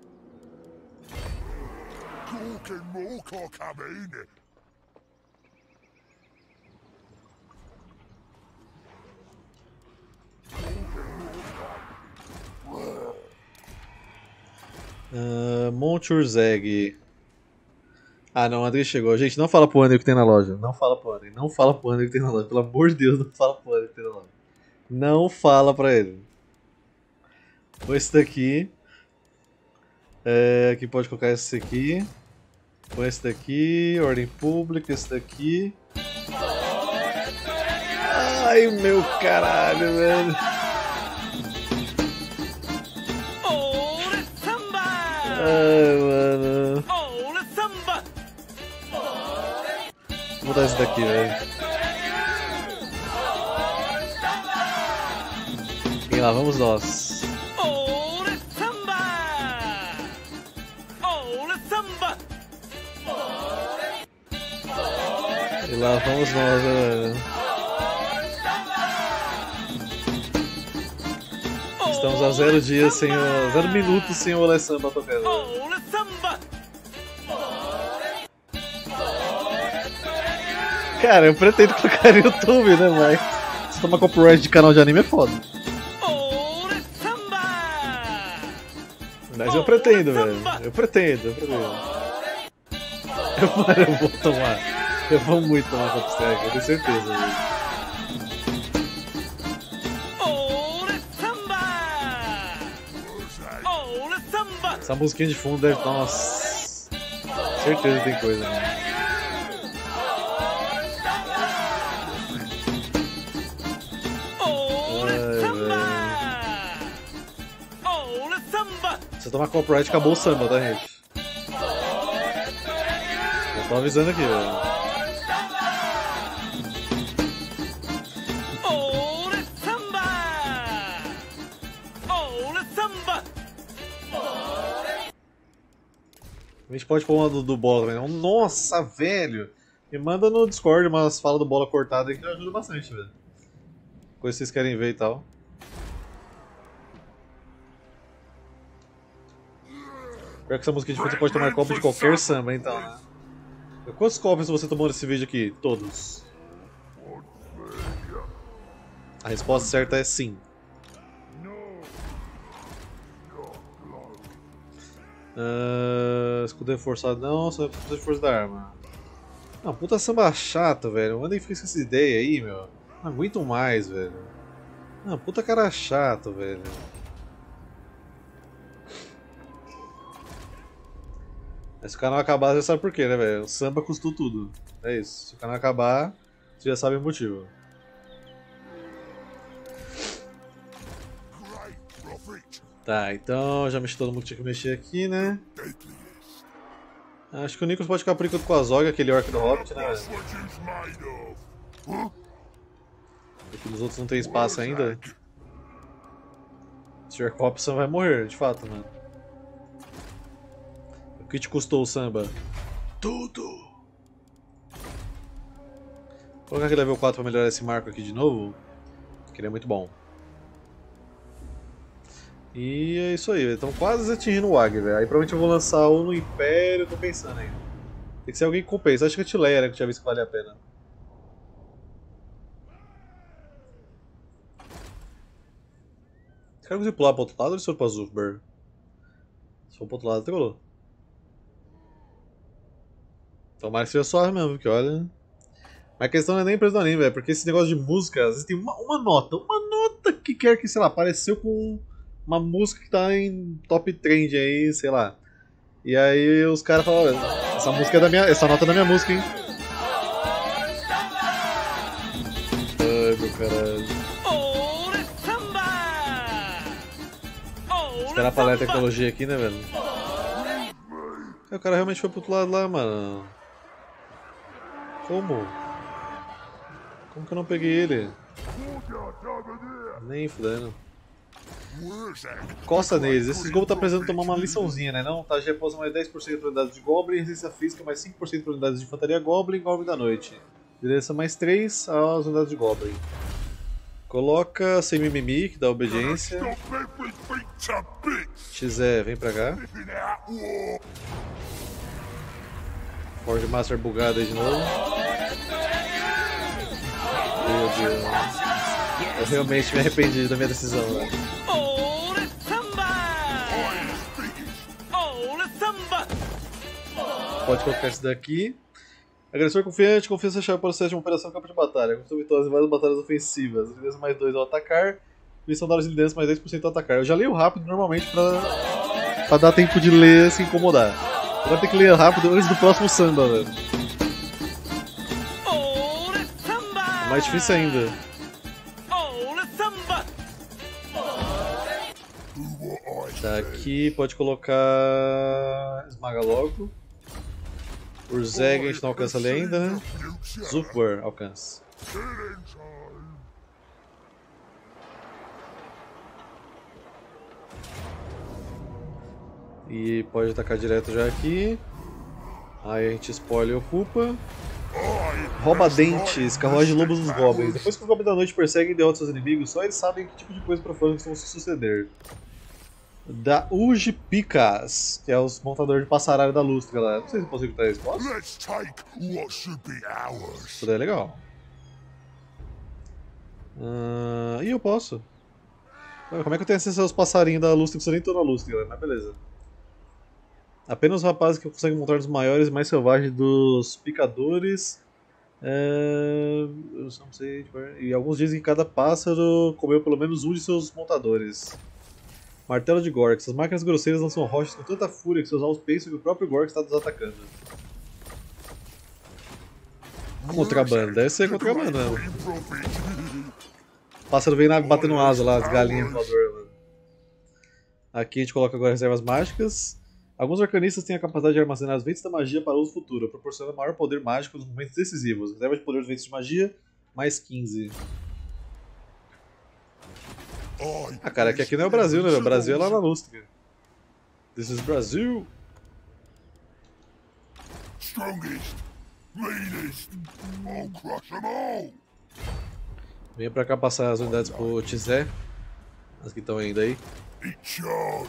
Speaker 1: Uh, Monturzeg. Ah não, o André chegou. Gente, não fala pro André o que tem na loja. Não fala pro André. Não fala pro André o que tem na loja. Pelo amor de Deus, não fala pro André o que tem na loja. Não fala pra ele. Põe esse daqui. É, aqui pode colocar esse aqui. Põe esse daqui. Ordem pública, esse daqui. Ai, meu caralho, velho. Ai, mano. Vou botar esse daqui, velho. E lá vamos nós. E lá vamos nós, velho. Estamos a zero dias sem o. zero minutos sem o Olé Samba tocando. Cara, eu pretendo colocar no YouTube, né, mas se tomar copyright de canal de anime é foda. Mas eu pretendo, velho. Eu pretendo, eu pretendo. Eu, mano, eu vou tomar. Eu vou muito tomar copyright, eu tenho certeza, velho. Essa musiquinha de fundo deve. Nossa. Certeza que tem coisa, né? Se eu tomar copyright, acabou o samba, tá, gente? Eu tô avisando aqui, velho. A gente pode pôr uma do, do Bola também. Nossa, velho! Me manda no Discord umas falas do Bola cortada aí que ajuda bastante, velho. Coisa que vocês querem ver e tal. Pior que essa música de fundo você pode tomar copo de qualquer samba, então, né? Quantos copos você tomou nesse vídeo aqui? Todos. A resposta certa é sim. Uh, escudo reforçado não, só escudo reforço da arma. Não, puta samba chato, velho. Onde fica essa ideia aí, meu? Não aguento mais, velho. Não, puta cara chato, velho. Se o canal acabar, você já sabe por quê, né, velho? O samba custou tudo. É isso. Se o canal acabar, você já sabe o motivo. Tá, então já mexi todo mundo que tinha que mexer aqui, né? Acho que o Nicholas pode ficar por enquanto com a Zog, aquele orc do Hobbit, né, velho? Porque os outros não tem espaço ainda. O senhor Copson vai morrer, de fato, mano. O que te custou o samba? Tudo! Vou colocar aqui level quatro pra melhorar esse marco aqui de novo. Que ele é muito bom. E é isso aí, estamos quase atingindo o Ag, velho. Aí provavelmente eu vou lançar o no Império, tô pensando ainda. Tem que ser alguém que compensa. Acho que a Tileia, né, que eu tinha visto que vale a pena. Você quer conseguir pular pro outro lado ou se for pra Zulfberg? Se for pro outro lado, até rolou. Tomara que seja suave mesmo, porque olha. Mas a questão não é nem preço do anime, velho, porque esse negócio de música, às vezes tem uma, uma nota, uma nota que quer que, sei lá, apareceu com uma música que tá em top trend aí, sei lá. E aí os caras falam, olha, essa música é da minha. Essa nota é da minha música, hein? Esperar pra ler a tecnologia aqui, né, velho? O cara realmente foi pro outro lado lá, mano. Como? Como que eu não peguei ele? Nem fudendo. Costa neles. Esses gols tá precisando tomar uma liçãozinha, né? Não, tá? Repousa mais dez por cento para unidades de Goblin, resistência física mais cinco por cento para unidades de infantaria Goblin, Goblin da noite. Liderança mais três às unidades de Goblin. Coloca sem mimimi, que dá obediência. Xé, vem pra cá. Ford Master bugado aí de novo. Meu Deus. Eu realmente me arrependi da minha decisão, velho. Pode colocar esse daqui. Agressor confiante, confiança chave para o processo de uma operação campo de batalha. Conquistou vitórias em várias batalhas ofensivas. Liderança mais dois ao atacar. Missão da liderança mais dez por cento ao atacar. Eu já leio rápido normalmente pra, pra dar tempo de ler se incomodar. Agora tem que ler rápido antes do próximo samba, velho. É mais difícil ainda. Tá aqui, pode colocar. Esmaga logo. Urzeg a gente não alcança ali ainda, né? Zupwer alcança. E pode atacar direto já aqui. Aí a gente spoiler e ocupa. Rouba dentes, carruagem de lobos dos goblins. Depois que os goblins da noite perseguem e derrotam seus inimigos, só eles sabem que tipo de coisa profana estão se suceder. Da Uji Picas, que é os montadores de passaralho da Lustre, galera. Não sei se eu consigo escutar isso. Posso? Isso daí é legal. Uh, e eu posso. Como é que eu tenho acesso aos passarinhos da Lustre que eu nem tô na Lustre, galera? Mas beleza. Apenas os rapazes que conseguem montar os maiores e mais selvagens dos picadores. É... Eu não sei. E alguns dizem que cada pássaro comeu pelo menos um de seus montadores. Martelo de Gork. Essas máquinas grosseiras lançam rochas com tanta fúria que seus alvos pensam que o próprio Gork está nos atacando. Contrabando. Deve ser contrabando, né? O pássaro vem batendo asa lá, as galinhas voadoras, mano. Aqui a gente coloca agora reservas mágicas. Alguns arcanistas têm a capacidade de armazenar os ventos da magia para uso futuro, proporcionando maior poder mágico nos momentos decisivos. Reserva de poder dos ventos de magia, mais quinze. Ah, cara, que aqui não é o Brasil, né? O Brasil é lá na Lustre. This is Brasil.
Speaker 4: Strongest, meanest, I'll crush them all.
Speaker 1: Venha pra cá passar as unidades pro Xé. As que estão ainda aí.
Speaker 4: Eat charge.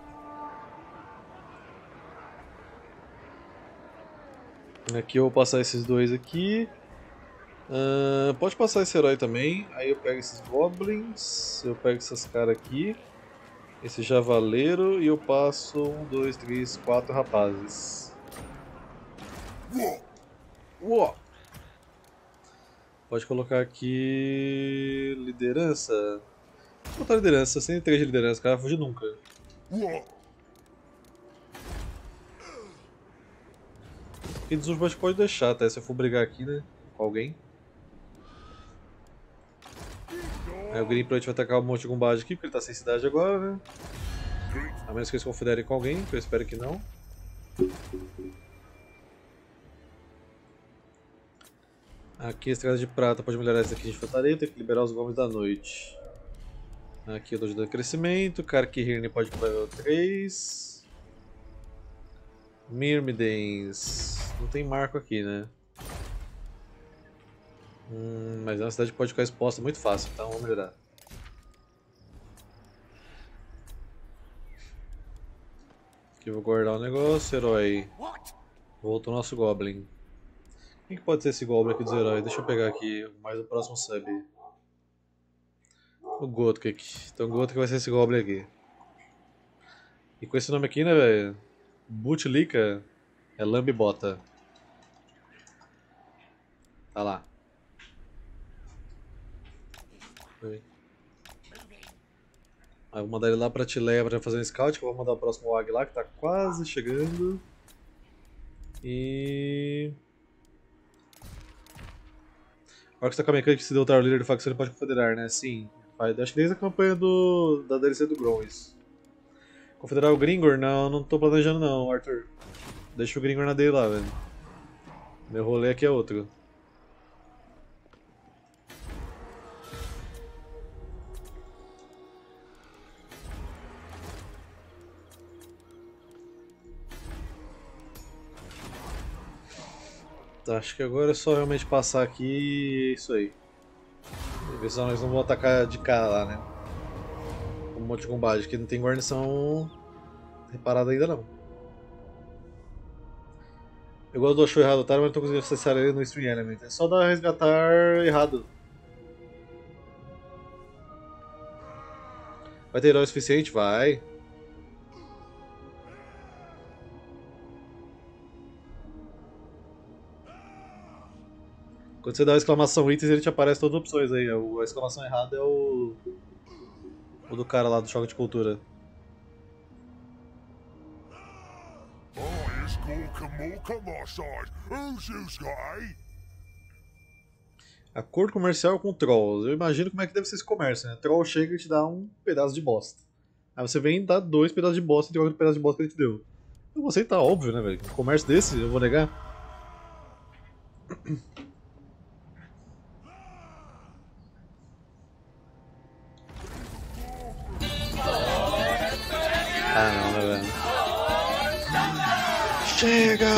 Speaker 1: Aqui eu vou passar esses dois aqui. Uh, pode passar esse herói também. Aí eu pego esses goblins. Eu pego essas caras aqui. Esse javaleiro. E eu passo um, dois, três, quatro rapazes. Uou. Pode colocar aqui. Liderança. Vou botar liderança. cento e três de liderança. O cara vai fugir nunca. Aqui dos últimos pode deixar, até se eu for brigar aqui, né? Com alguém. Aí o Green Plant vai atacar um monte de gumbagem aqui, porque ele tá sem cidade agora, né? A menos que eles confiderem com alguém, que eu espero que não. Aqui a estrada de prata pode melhorar essa aqui de infantaria, tem que liberar os goblins da noite. Aqui eu tô de dano crescimento, Karkirne pode ir para level três. Myrmidens. Não tem marco aqui, né? Hum, mas a cidade pode ficar exposta muito fácil, então vamos melhorar. Aqui eu vou guardar o negócio, herói. Volta o nosso Goblin. Quem que pode ser esse Goblin aqui dos heróis? Deixa eu pegar aqui mais o próximo sub. O Gotkik. Então o Gotkik vai ser esse Goblin aqui. E com esse nome aqui, né, velho? Butlika é Lambibota. Tá lá. Aí eu vou mandar ele lá pra Tileia pra fazer um scout, que eu vou mandar o próximo W A G lá, que tá quase chegando. E... Agora que você tá com a mecânica de se derrotar o líder de facção, ele pode confederar, né? Sim. Acho que desde a campanha do... da D L C do Grom isso. Confederar o Gringor? Não, não tô planejando não, Arthur. Deixa o Gringor na dele lá, velho. Meu rolê aqui é outro. Tá, acho que agora é só realmente passar aqui e é isso aí. E ver se nós não vão atacar de cara lá, né? Um monte de combate, que não tem guarnição reparada ainda não. Eu gosto do Achou Errado Otário, mas não tô conseguindo acessar ele no Stream Element. É só dar resgatar errado. Vai ter herói o suficiente? Vai. Quando você dá a exclamação itens, ele te aparece todas as opções aí. A exclamação errada é o. O do cara lá do Choque de Cultura. Acordo comercial com trolls. Eu imagino como é que deve ser esse comércio, né? Troll chega e te dá um pedaço de bosta. Aí você vem e dá dois pedaços de bosta e troca do pedaço de bosta que ele te deu. Eu vou aceitar, óbvio, né, velho? Um comércio desse, eu vou negar. Ah, não, né, velho? Chega!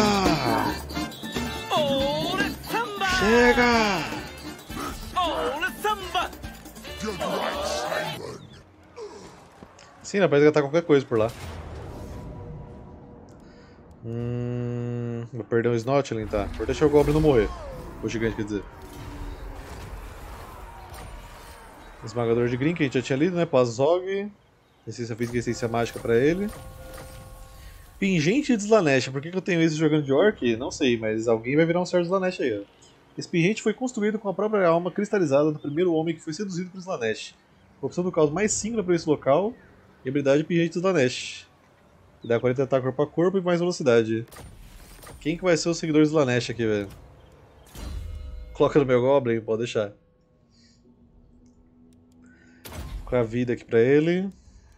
Speaker 1: Chega! Sim, dá pra resgatar qualquer coisa por lá. Hum. Vou perder um Snotling, tá? Vou deixar o Goblin não morrer. O gigante, quer dizer. Esmagador de Green, que a gente já tinha lido, né? Pazog. Essência física e essência mágica pra ele. Pingente de Slanesh. Por que, que eu tenho isso jogando de Orc? Não sei, mas alguém vai virar um certo Slanesh aí, ó. Esse pingente foi construído com a própria alma cristalizada do primeiro homem que foi seduzido por Slanesh. Opção do caos mais singular para esse local. E habilidade Pingente de Slanesh. Que dá quarenta de ataque corpo a corpo e mais velocidade. Quem que vai ser o seguidor de Slanesh aqui, velho? Coloca no meu Goblin? Pode deixar. Com a vida aqui pra ele.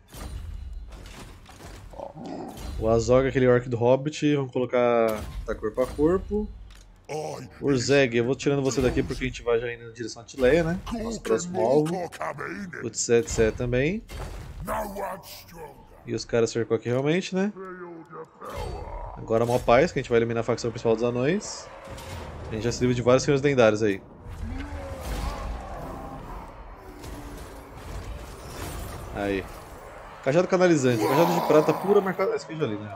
Speaker 1: O Azog, aquele orc do Hobbit, vamos colocar tá corpo a corpo. Urzeg, eu vou tirando você daqui porque a gente vai já indo na direção a Tileia, né? Nosso próximo alvo. O Tsetse também. E os caras cercou aqui realmente, né? Agora a Mopais, que a gente vai eliminar a facção principal dos anões. A gente já se livra de vários senhores lendários aí. Aí. Cajado canalizante, cajado de prata pura marcado. Esse aqui já ali, né?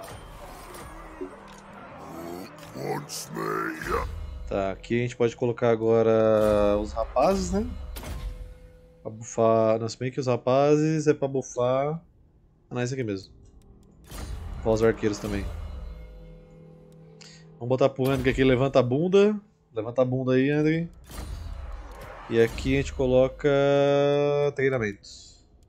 Speaker 1: Tá, aqui a gente pode colocar agora os rapazes, né? Pra bufar. Não, se bem que os rapazes é pra bufar. Ah, não, é esse aqui mesmo. Bufar os arqueiros também. Vamos botar pro André aqui, levanta a bunda. Levanta a bunda aí, André. E aqui a gente coloca treinamento.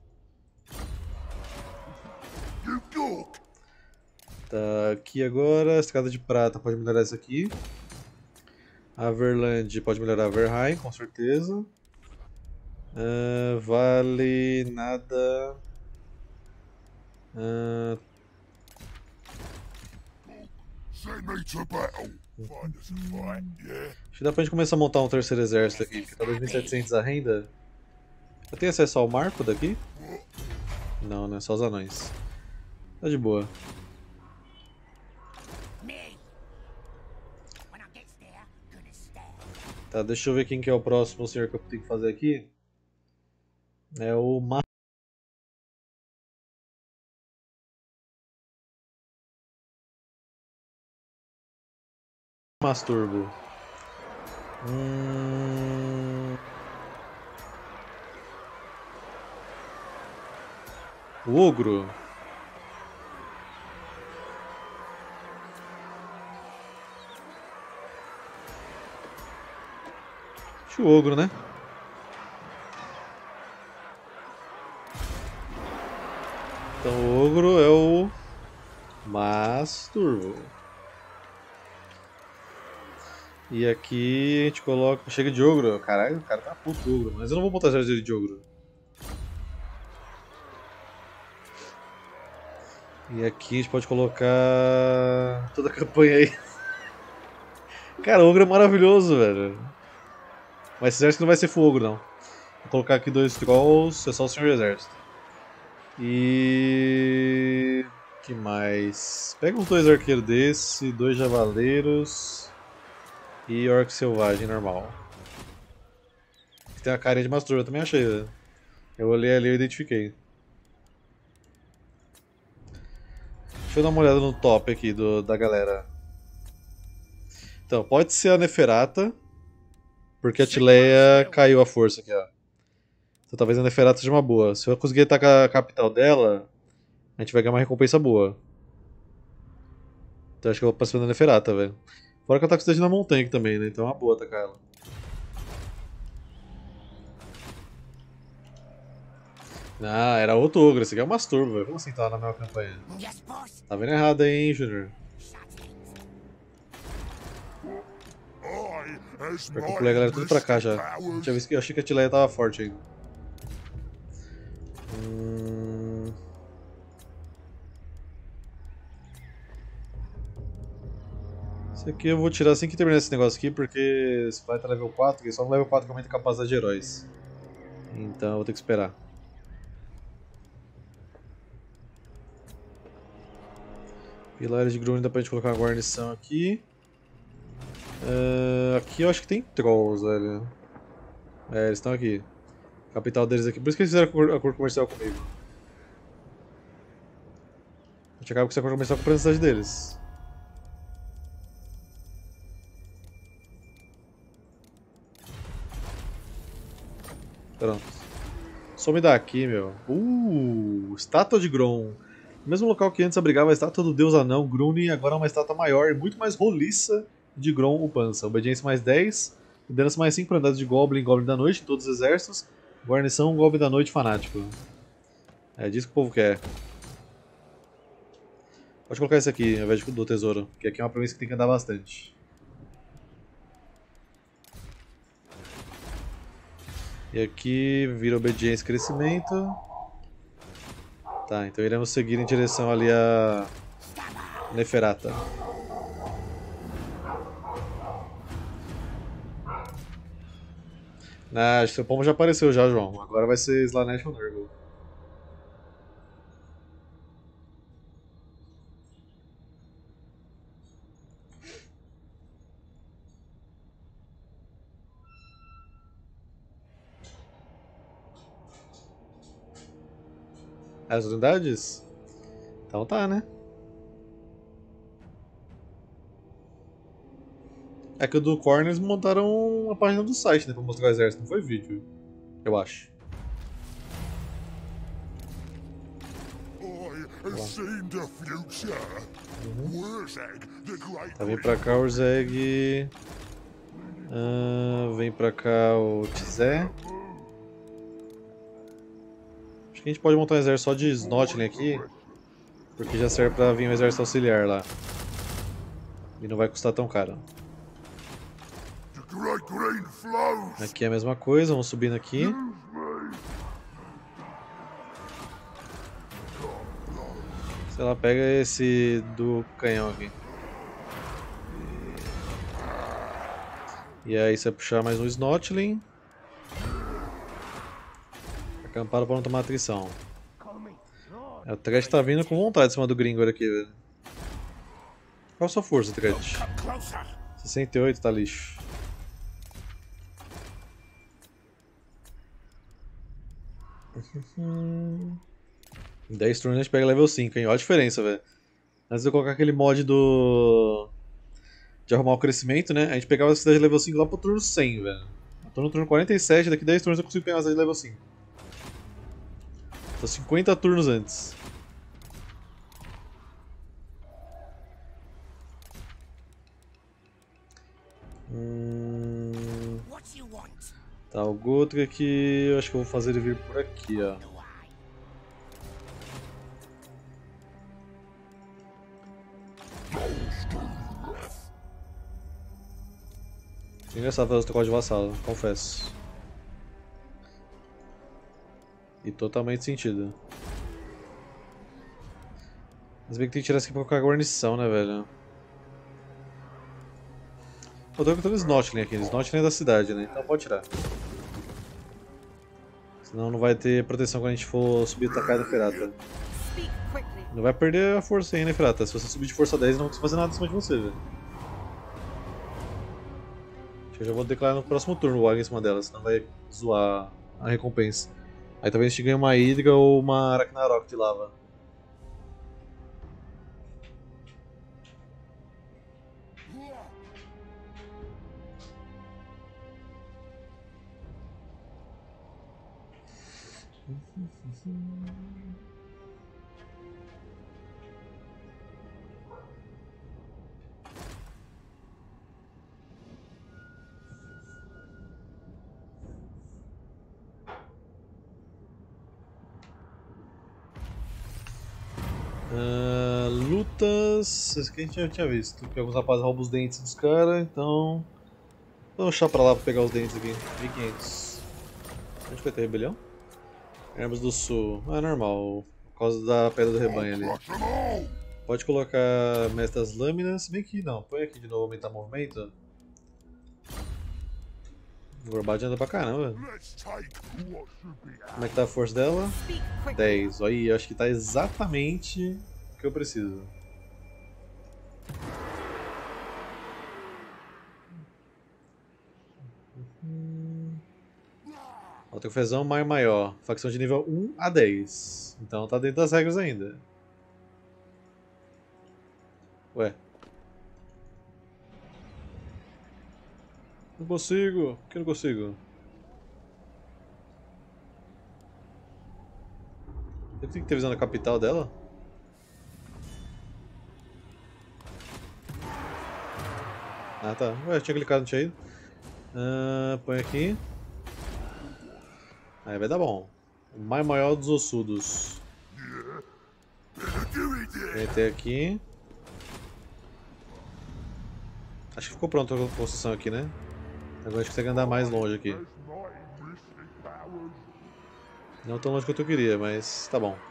Speaker 1: Tá, aqui agora, escada de prata pode melhorar isso aqui. A Verland pode melhorar a Verheim, com certeza. Uh, vale nada. Uh... Acho que dá pra gente começar a montar um terceiro exército aqui, porque tá dois mil e setecentos a renda. Eu tenho acesso ao marco daqui? Não, né? Só os anões. Tá de boa. Tá, deixa eu ver quem que é o próximo senhor que eu tenho que fazer aqui. É o Ma... Masturbo. Hum... O Ogro. Acho o Ogro, né? Então o Ogro é o Masturbo. E aqui a gente coloca... Chega de Ogro. Caralho, o cara tá puto Ogro. Mas eu não vou botar exército de Ogro. E aqui a gente pode colocar toda a campanha aí. Cara, o ogro é maravilhoso, velho. Mas esse exército não vai ser full ogro, não. Vou colocar aqui dois trolls, é só o senhor exército. E... que mais? Pega uns dois arqueiros desse, dois javaleiros e orc selvagem normal. Tem a carinha de Masturba, eu também achei, velho. Eu olhei ali e identifiquei. Deixa eu dar uma olhada no top aqui do, da galera. Então, pode ser a Neferata, porque a Tileia caiu a força aqui, ó. Então talvez a Neferata seja uma boa. Se eu conseguir atacar a capital dela, a gente vai ganhar uma recompensa boa. Então acho que eu vou pra cima da Neferata, velho. Fora que ela tá com cidade na montanha aqui também, né? Então é uma boa atacar ela. Ah, era outro ogro. Esse aqui é o Masturbo, velho. Como assim tá na mesma campanha? Tá vendo errado aí, hein, Junior? Pra concluir a galera tudo pra cá já. Eu, tinha visto que, eu achei que a Tileia tava forte ainda. Hum... Isso aqui eu vou tirar assim que terminar esse negócio aqui, porque esse vai estar level quatro, e só no level quatro que aumenta a capacidade de heróis. Então eu vou ter que esperar. Pilares de Grune dá pra gente colocar uma guarnição aqui. Uh, aqui eu acho que tem trolls, velho. É, eles estão aqui. A capital deles aqui. Por isso que eles fizeram a cor comercial comigo. A gente acaba com essa cor comercial com a cidade deles. Pronto. Some daqui, meu. Uh, estátua de Grom. No mesmo local que antes abrigava a estátua do deus anão, Grune agora é uma estátua maior e muito mais roliça de Grom o Pança. Obediência mais dez, liderança mais cinco para andar de Goblin e Goblin da Noite em todos os exércitos. Guarnição Goblin da Noite fanático. É disso que o povo quer. Pode colocar esse aqui ao invés do tesouro, que aqui é uma província que tem que andar bastante. E aqui vira obediência e crescimento. Tá, então iremos seguir em direção ali a Neferata. Ah, acho que seu pombo já apareceu já, João. Agora vai ser Slanesh ou Nurgle. As unidades? Então tá, né? É que o do Corners montaram a página do site, né? Pra mostrar o exército, não foi vídeo. Eu acho. Uhum. Tá, vem pra cá o Urzeg. Uh, vem pra cá o Tizé. Acho que a gente pode montar um exército só de Snotling aqui. Porque já serve pra vir um exército auxiliar lá. E não vai custar tão caro. Aqui é a mesma coisa, vamos subindo aqui. Sei lá, pega esse do canhão aqui. E aí você vai puxar mais um Snotling. Acampado para não tomar atrição. É, o Tret tá vindo com vontade em cima do Gringor aqui, velho. Qual a sua força, Tret? sessenta e oito, tá lixo. dez turnos a gente pega level cinco, hein? Olha a diferença, velho. Antes de eu colocar aquele mod do... de arrumar o crescimento, né? A gente pegava a cidade de level cinco lá pro turno cem, velho. Eu tô no turno quarenta e sete, daqui dez turnos eu consigo pegar a cidade de level cinco. Tô cinquenta turnos antes. Hum... Tá, o Gotrek aqui, eu acho que eu vou fazer ele vir por aqui, ó. Engraçado fazer o trocado de vassalo, confesso. E totalmente sentido. Mas bem que tem que tirar isso aqui pra colocar a guarnição, né, velho? Eu tô colocando Snotling aqui, Snotling é da cidade, né? Então pode tirar. Senão não vai ter proteção quando a gente for subir e atacar da Ferata. Não vai perder a força aí, né, Ferata? Se você subir de força dez, não vai fazer nada em cima de você, velho. Acho que eu já vou declarar no próximo turno o Águia em cima dela, senão vai zoar a recompensa. Aí talvez a gente ganhe uma Hydra ou uma Arachnarok de lava. Uh, lutas. Esse aqui a gente já tinha visto. Que alguns rapazes roubam os dentes dos caras, então. Vou deixar pra lá pra pegar os dentes aqui. mil e quinhentos. Onde vai ter rebelião? Armas do Sul. Ah, normal. Por causa da pedra do rebanho ali. Pode colocar mestre das lâminas. Se bem que não. Põe aqui de novo aumentar o movimento. O Gorbad anda pra caramba. Como é que tá a força dela? dez. Olha aí, acho que tá exatamente o que eu preciso. Ó, tem que fazer um maior maior. Facção de nível um a dez. Então tá dentro das regras ainda. Ué. Não consigo. Por que não consigo? Eu tenho que ter visão da capital dela? Ah tá. Ué, eu tinha clicado, não tinha ido. Uh, põe aqui. Aí vai dar bom. O mais maior dos ossudos. Meter aqui. Acho que ficou pronta a construção aqui, né? Agora a gente consegue andar mais longe aqui. Não tão longe quanto eu queria, mas tá bom.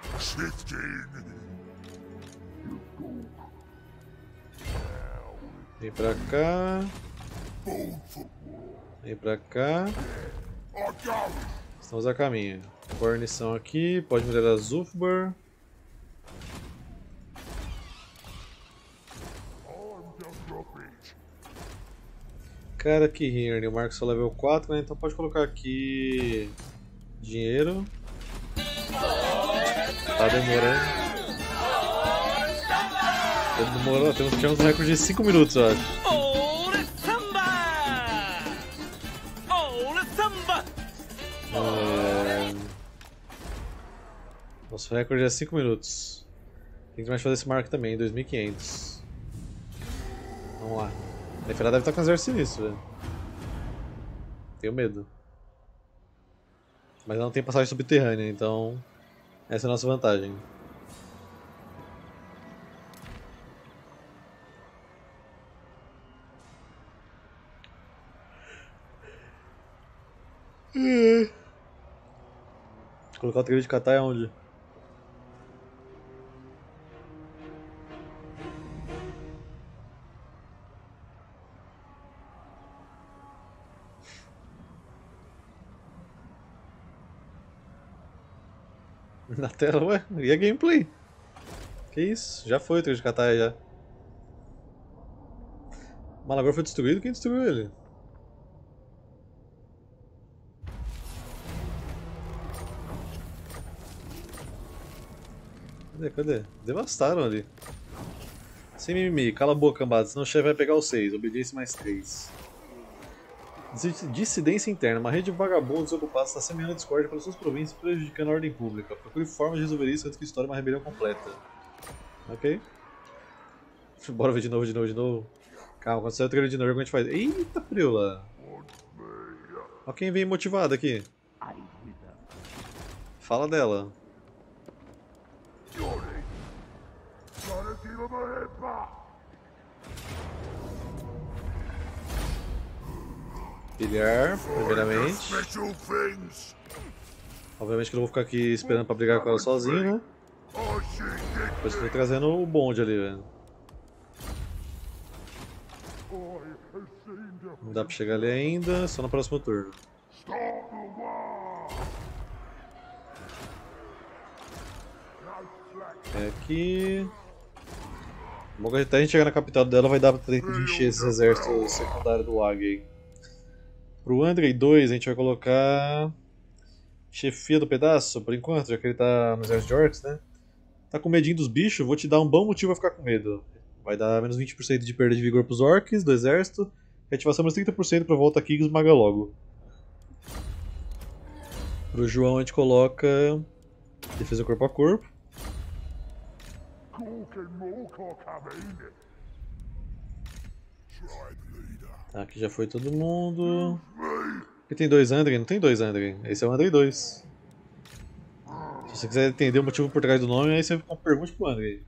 Speaker 1: Vem pra cá. Vem pra cá. Estamos a caminho. Guarnição aqui. Pode melhorar a Zulfbar. Cara, que Hirn, o Marcos só level quatro, né? Então pode colocar aqui dinheiro. Tá demorando. Tá demorando, temos que ter uns recordes de cinco minutos, eu acho. É... Nosso recorde é cinco minutos. Tem que mais fazer esse marco também, dois mil e quinhentos. Vamos lá. A Neferata deve estar com um exército sinistro, velho. Tenho medo. Mas ela não tem passagem subterrânea, então essa é a nossa vantagem. Hum. Colocar o trilho de Katai aonde? Na tela, ué? E a gameplay? Que isso? Já foi o trilho de Katai já. O Malagor foi destruído? Quem destruiu ele? Cadê? Cadê? Devastaram ali. Sem mimimi, cala a boca, cambada, senão o chefe vai pegar o seis. Obediência mais três. Dissidência interna. Uma rede de vagabundos ocupados está semeando a discórdia pelas suas províncias, prejudicando a ordem pública. Procure formas de resolver isso antes que estoure uma rebelião completa. Ok? Bora ver de novo, de novo, de novo. Calma, quando sair o trailer de novo, a gente faz. Eita, Priula! Olha quem vem motivado aqui. Fala dela. Pilhar, primeiramente. Obviamente que eu não vou ficar aqui esperando pra brigar com ela sozinho, né? Depois que eu tô trazendo o bonde ali, velho. Não dá pra chegar ali ainda, só no próximo turno. É aqui. Logo até a gente chegar na capital dela vai dar pra encher esses exércitos secundários do Wag aí. Pro Andrei dois a gente vai colocar chefia do pedaço, por enquanto, já que ele tá no exército de orcs, né? Tá com medinho dos bichos, vou te dar um bom motivo pra ficar com medo. Vai dar menos vinte por cento de perda de vigor pros orcs do exército. Ativação menos trinta por cento pra volta aqui e esmaga logo. Pro João a gente coloca defesa corpo a corpo. Tá, aqui já foi todo mundo. Aqui tem dois Andrei? Não tem dois Andrei. Esse é o Andrei dois. Se você quiser entender o motivo por trás do nome, aí você pergunte pro Andrei.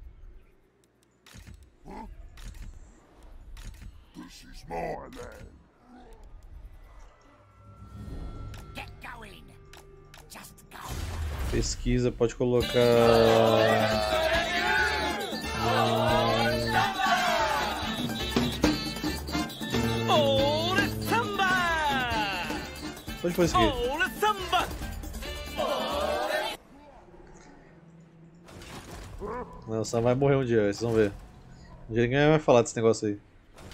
Speaker 1: Pesquisa, pode colocar. Pode pôr isso aqui. Não, o Sam vai morrer um dia, vocês vão ver. Um dia ninguém vai falar desse negócio aí.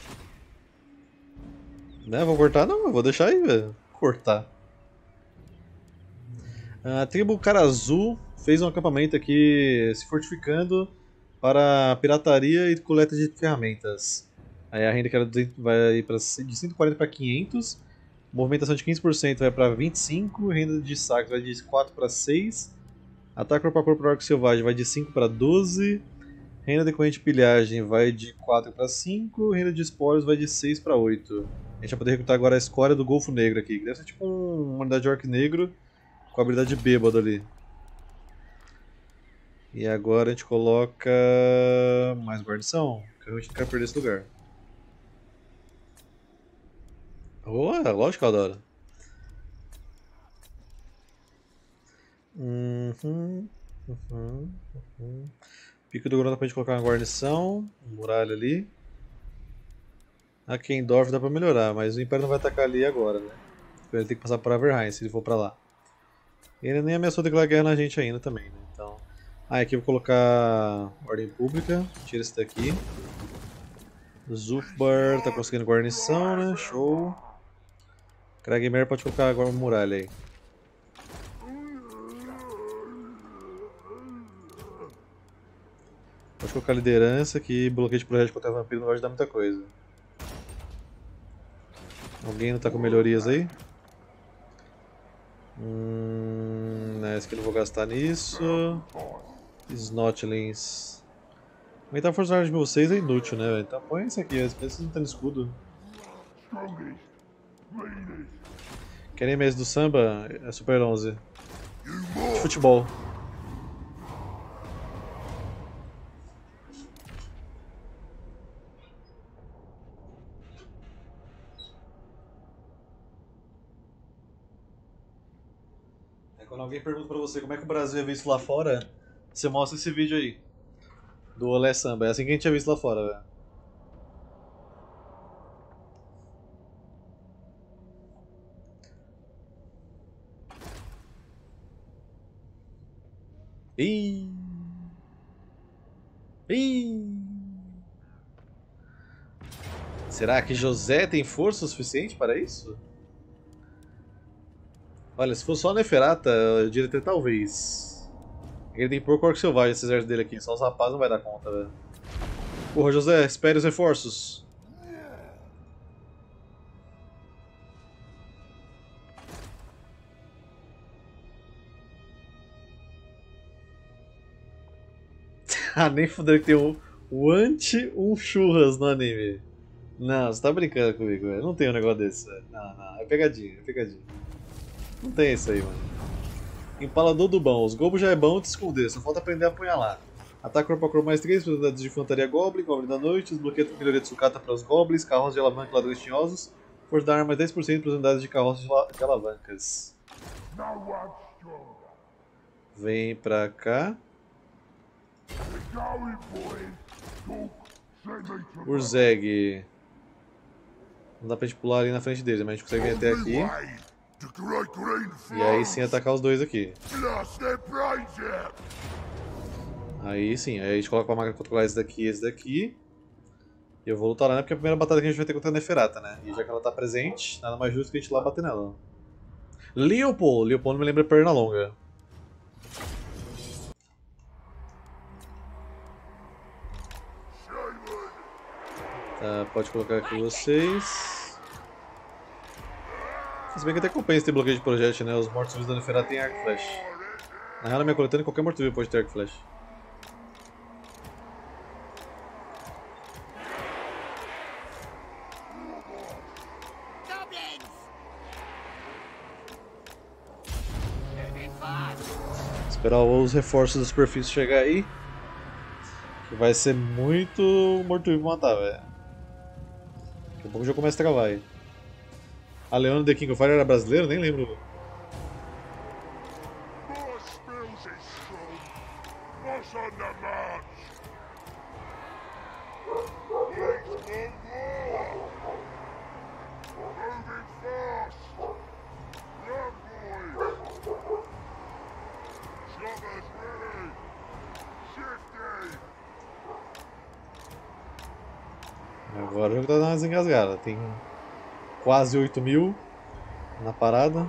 Speaker 1: Né, vou cortar? Não, eu vou deixar aí, velho. Cortar. A tribo Cara Azul fez um acampamento aqui se fortificando para pirataria e coleta de ferramentas. Aí a renda que era vai pra, de cento e quarenta para quinhentos, movimentação de quinze por cento vai para vinte e cinco, renda de saques vai de quatro para seis, ataque corpo a corpo do orc selvagem vai de cinco para doze, renda decorrente de pilhagem vai de quatro para cinco, renda de espólios vai de seis para oito. A gente vai poder recrutar agora a escória do Golfo Negro aqui, que deve ser tipo um, uma unidade de orc negro com a habilidade bêbado ali. E agora a gente coloca mais guarnição, que a gente não quer perder esse lugar. Oh, é, lógico que eu adoro. Uhum, uhum, uhum. Pico do Grão dá pra gente colocar uma guarnição, um muralha ali. A Kendorf dá pra melhorar, mas o Império não vai atacar ali agora, né? Ele tem que passar por Averheim se ele for pra lá. Ele nem ameaçou declarar guerra na gente ainda também, né? Então... Ah, aqui eu vou colocar Ordem Pública, tira esse daqui. Zufbar tá conseguindo guarnição, né? Show. Kragmer pode colocar agora uma muralha aí. Pode colocar liderança, que bloqueio de projeto contra vampiro não vai ajudar muita coisa. Alguém não tá com melhorias aí? Hum, né, esse aqui eu não vou gastar nisso. Snotlings. Aumentar a força de vocês é inútil, né? Então põe esse aqui, vocês não tem escudo. Querem mesmo do samba? É Super onze. De futebol. É quando alguém pergunta pra você como é que o Brasil é visto lá fora, você mostra esse vídeo aí. Do Olé Samba. É assim que a gente é visto lá fora, velho. Ih. Ih. Será que José tem força o suficiente para isso? Olha, se fosse só a Neferata, eu diria até talvez. Ele tem pouco orc selvagem esse exército dele aqui, só os rapazes não vai dar conta, velho. Porra, José, espere os reforços. Ah, nem fudeu que tem um, o anti um churras no anime. Não, você tá brincando comigo, velho. Não tem um negócio desse, velho. Não, não, é pegadinha, é pegadinha. Não tem isso aí, mano. Empalador do bom. Os gobos já é bom de esconder, só falta aprender a apunhalar. Ataque corpo a corpo mais três, unidades de infantaria goblin, goblin da noite, desbloqueia a melhoria de sucata para os goblins, carroças de alavanca e ladrões tinhosos, força da arma mais dez por cento para as unidades de carroças de alavancas. Vem pra cá.
Speaker 4: going, boys. Talk, send me to
Speaker 1: Urzeg. Não dá pra gente pular ali na frente deles, mas a gente consegue vir até aqui.
Speaker 4: way to Great Green
Speaker 1: E aí sim atacar os dois aqui.
Speaker 4: Blast their brains out.
Speaker 1: Aí sim, aí a gente coloca a máquina pra controlar esse daqui e esse daqui. E eu vou lutar lá, né? Porque é a primeira batalha que a gente vai ter contra a Neferata, né? E já que ela tá presente, nada mais justo que a gente ir lá bater nela. Leopold! Leopold me lembra Pernalonga. Tá, pode colocar aqui vocês. Se bem que até compensa ter bloqueio de projétil, né? Os mortos-vivos da Neferata têm arco e flash. Na real, na minha coletânea, qualquer morto-vivo pode ter arco e flash. Esperar os reforços da superfície chegar aí. Que vai ser muito morto-vivo matar, velho. Daqui a pouco já começa a travar aí. A Leona The King of Fire era brasileiro? Nem lembro.
Speaker 4: More spills is strong. What's on the march? Wait for more. Moving fast. Run, boys. Choppers ready. Shifty.
Speaker 1: Agora o jogo tá dando umas engasgadas. Tem quase oito mil na parada.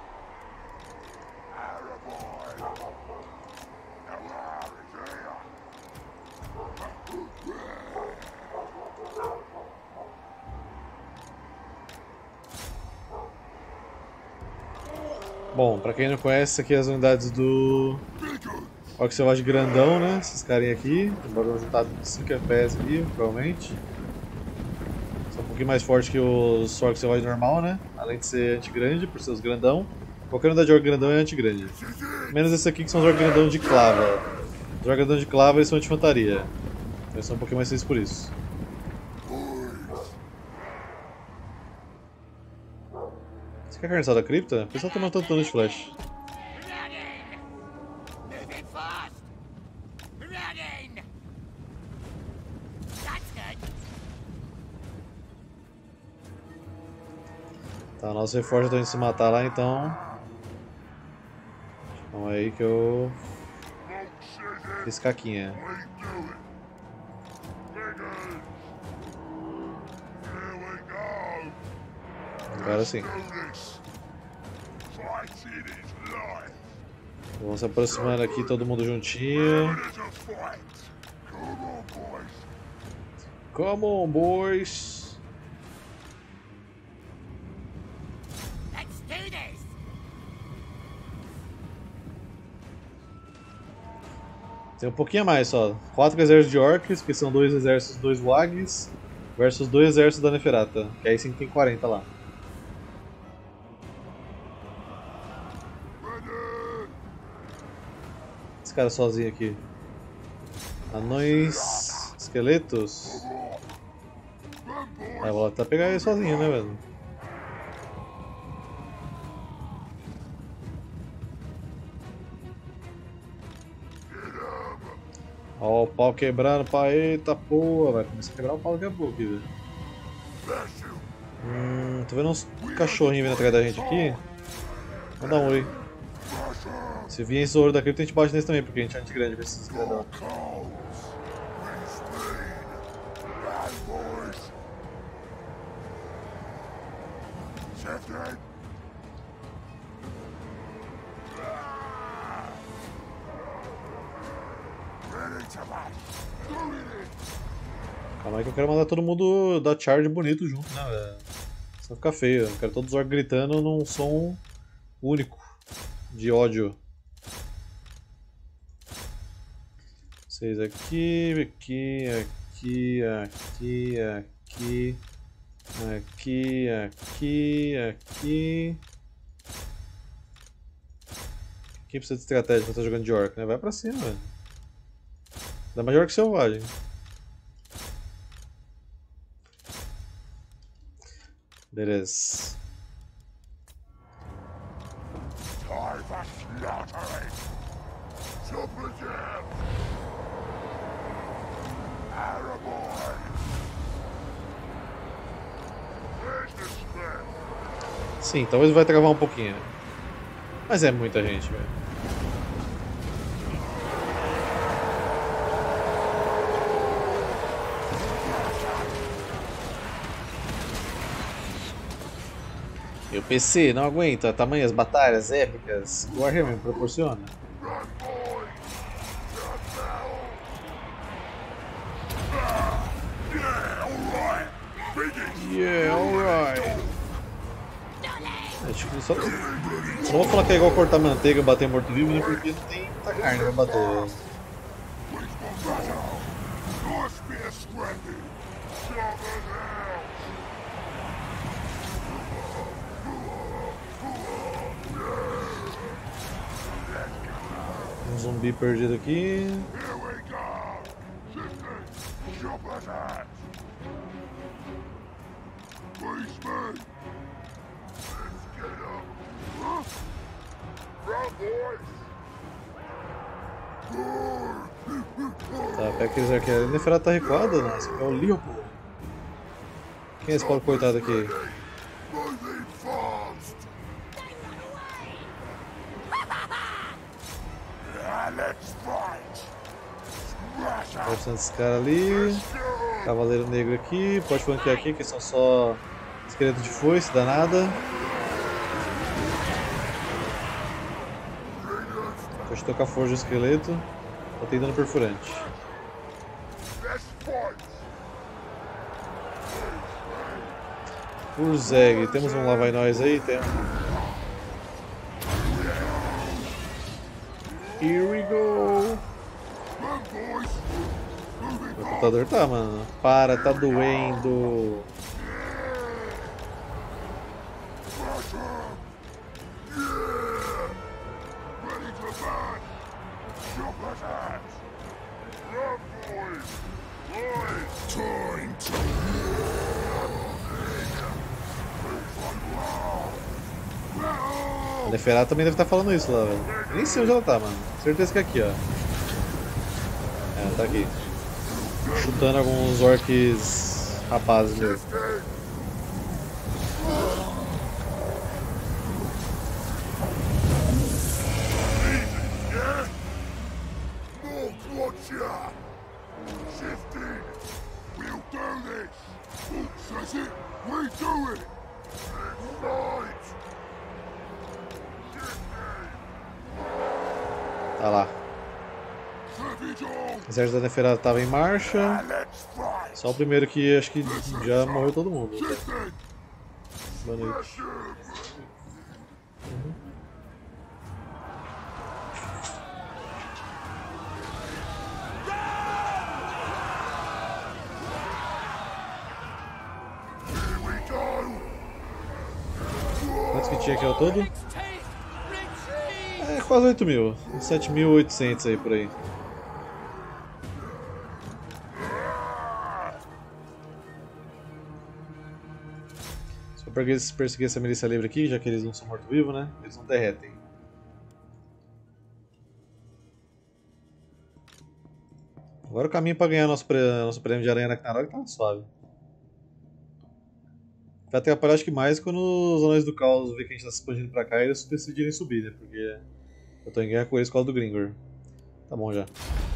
Speaker 1: Bom, pra quem não conhece, aqui é as unidades do Orc Selvagem grandão, né? Esses carinha aqui, embora um resultado de cinco F P S ali, provavelmente. São um pouquinho mais forte que os Orc Selvagem normal, né? Além de ser anti-grande, por ser os grandão. Qualquer unidade de Orc grandão é anti-grande. Menos esse aqui que são os Orc grandão de clava. Os Orc grandão de clava eles são anti-infantaria. Então eles são um pouquinho mais felizes por isso. Você quer a carniçada da cripta? O pessoal tá tomando tanto dano de flash.
Speaker 2: Running! Moving fast! Running! That's good.
Speaker 1: Tá, nossos reforços estão indo se matar lá então. Calma aí que eu fiz caquinha.
Speaker 4: We do it. Figures. Here we go.
Speaker 1: Agora sim.
Speaker 4: Do this. Fighting is life.
Speaker 1: Vamos se aproximando aqui, todo mundo juntinho.
Speaker 4: It is a fight. Come on, boys.
Speaker 1: Come on, boys!
Speaker 2: Let's do this!
Speaker 1: Tem um pouquinho a mais só. Quatro exércitos de orcs, que são dois exércitos, dois wags, versus dois exércitos da Neferata. Que aí sim tem quarenta lá. Esse cara sozinho aqui. Anões. Esqueletos. Ah, vou até pegar ele sozinho, né, velho? Ó, o pau quebrando, pá, eita porra, vai começar a quebrar o pau daqui a pouco aqui, velho. Hum, tô vendo uns cachorrinhos vindo atrás da gente aqui. Vamos dar um oi. Se vier esse ouro da cripta, a gente bate nesse também, porque a gente é anti-grande com esses grandão. Calma aí que eu quero mandar todo mundo dar charge bonito junto, né, velho? Senão fica feio. Eu quero todos os orcs gritando num som único de ódio. Vocês aqui, aqui, aqui, aqui, aqui, aqui, aqui, aqui. Quem precisa de estratégia quando tá jogando de orc, né? Vai pra cima, velho. Dá mais orc selvagem. Beleza.
Speaker 4: Time for slaughtering. Super jam.
Speaker 1: Sim, talvez vai travar um pouquinho. Mas é muita gente, velho. E o P C não aguenta tamanhas batalhas épicas que o Warhammer proporciona. Yeah, alright. Acho que só... só não vou falar que é igual cortar manteiga e bater morto-vivo, né? Porque não tem muita carne pra bater. Um zumbi perdido aqui. Tá, pega aqueles arqueiros. A Neferata tá recuada, né? Esse aqui é o Leopold. Quem é esse pobre coitado aqui? Bastante esse cara ali. Cavaleiro negro aqui. Pode flanquear aqui, que são só esqueleto de foice, danada. Pode tocar forja o esqueleto. Tá tem dano perfurante. Urzeg, temos um lá vai nós aí? Temos. Here we go! O computador tá, mano. Para, tá doendo. A Neferata também deve estar falando isso lá, velho. Nem sei onde ela tá, mano. Certeza que é aqui, ó. É, ela tá aqui. Chutando alguns orcs rapazes mesmo. Tá lá. O exército da Neferata estava em marcha. Só o primeiro que acho que já morreu todo mundo. Tá? Boa noite. Uhum. Quantos que tinha aqui ao todo? É quase oito mil. sete mil e oitocentos aí por aí. Só pra eles perseguir essa milícia livre aqui, já que eles não são mortos-vivos, né? Eles não derretem. Agora o caminho pra ganhar nosso, prêmio, nosso prêmio de aranha Ragnarok tá suave. Vai atrapalhar acho que mais quando os Anões do Caos ver que a gente tá se expandindo pra cá e eles decidirem subir, né? Porque eu tô em guerra com eles por causa do Gringor. Tá bom já.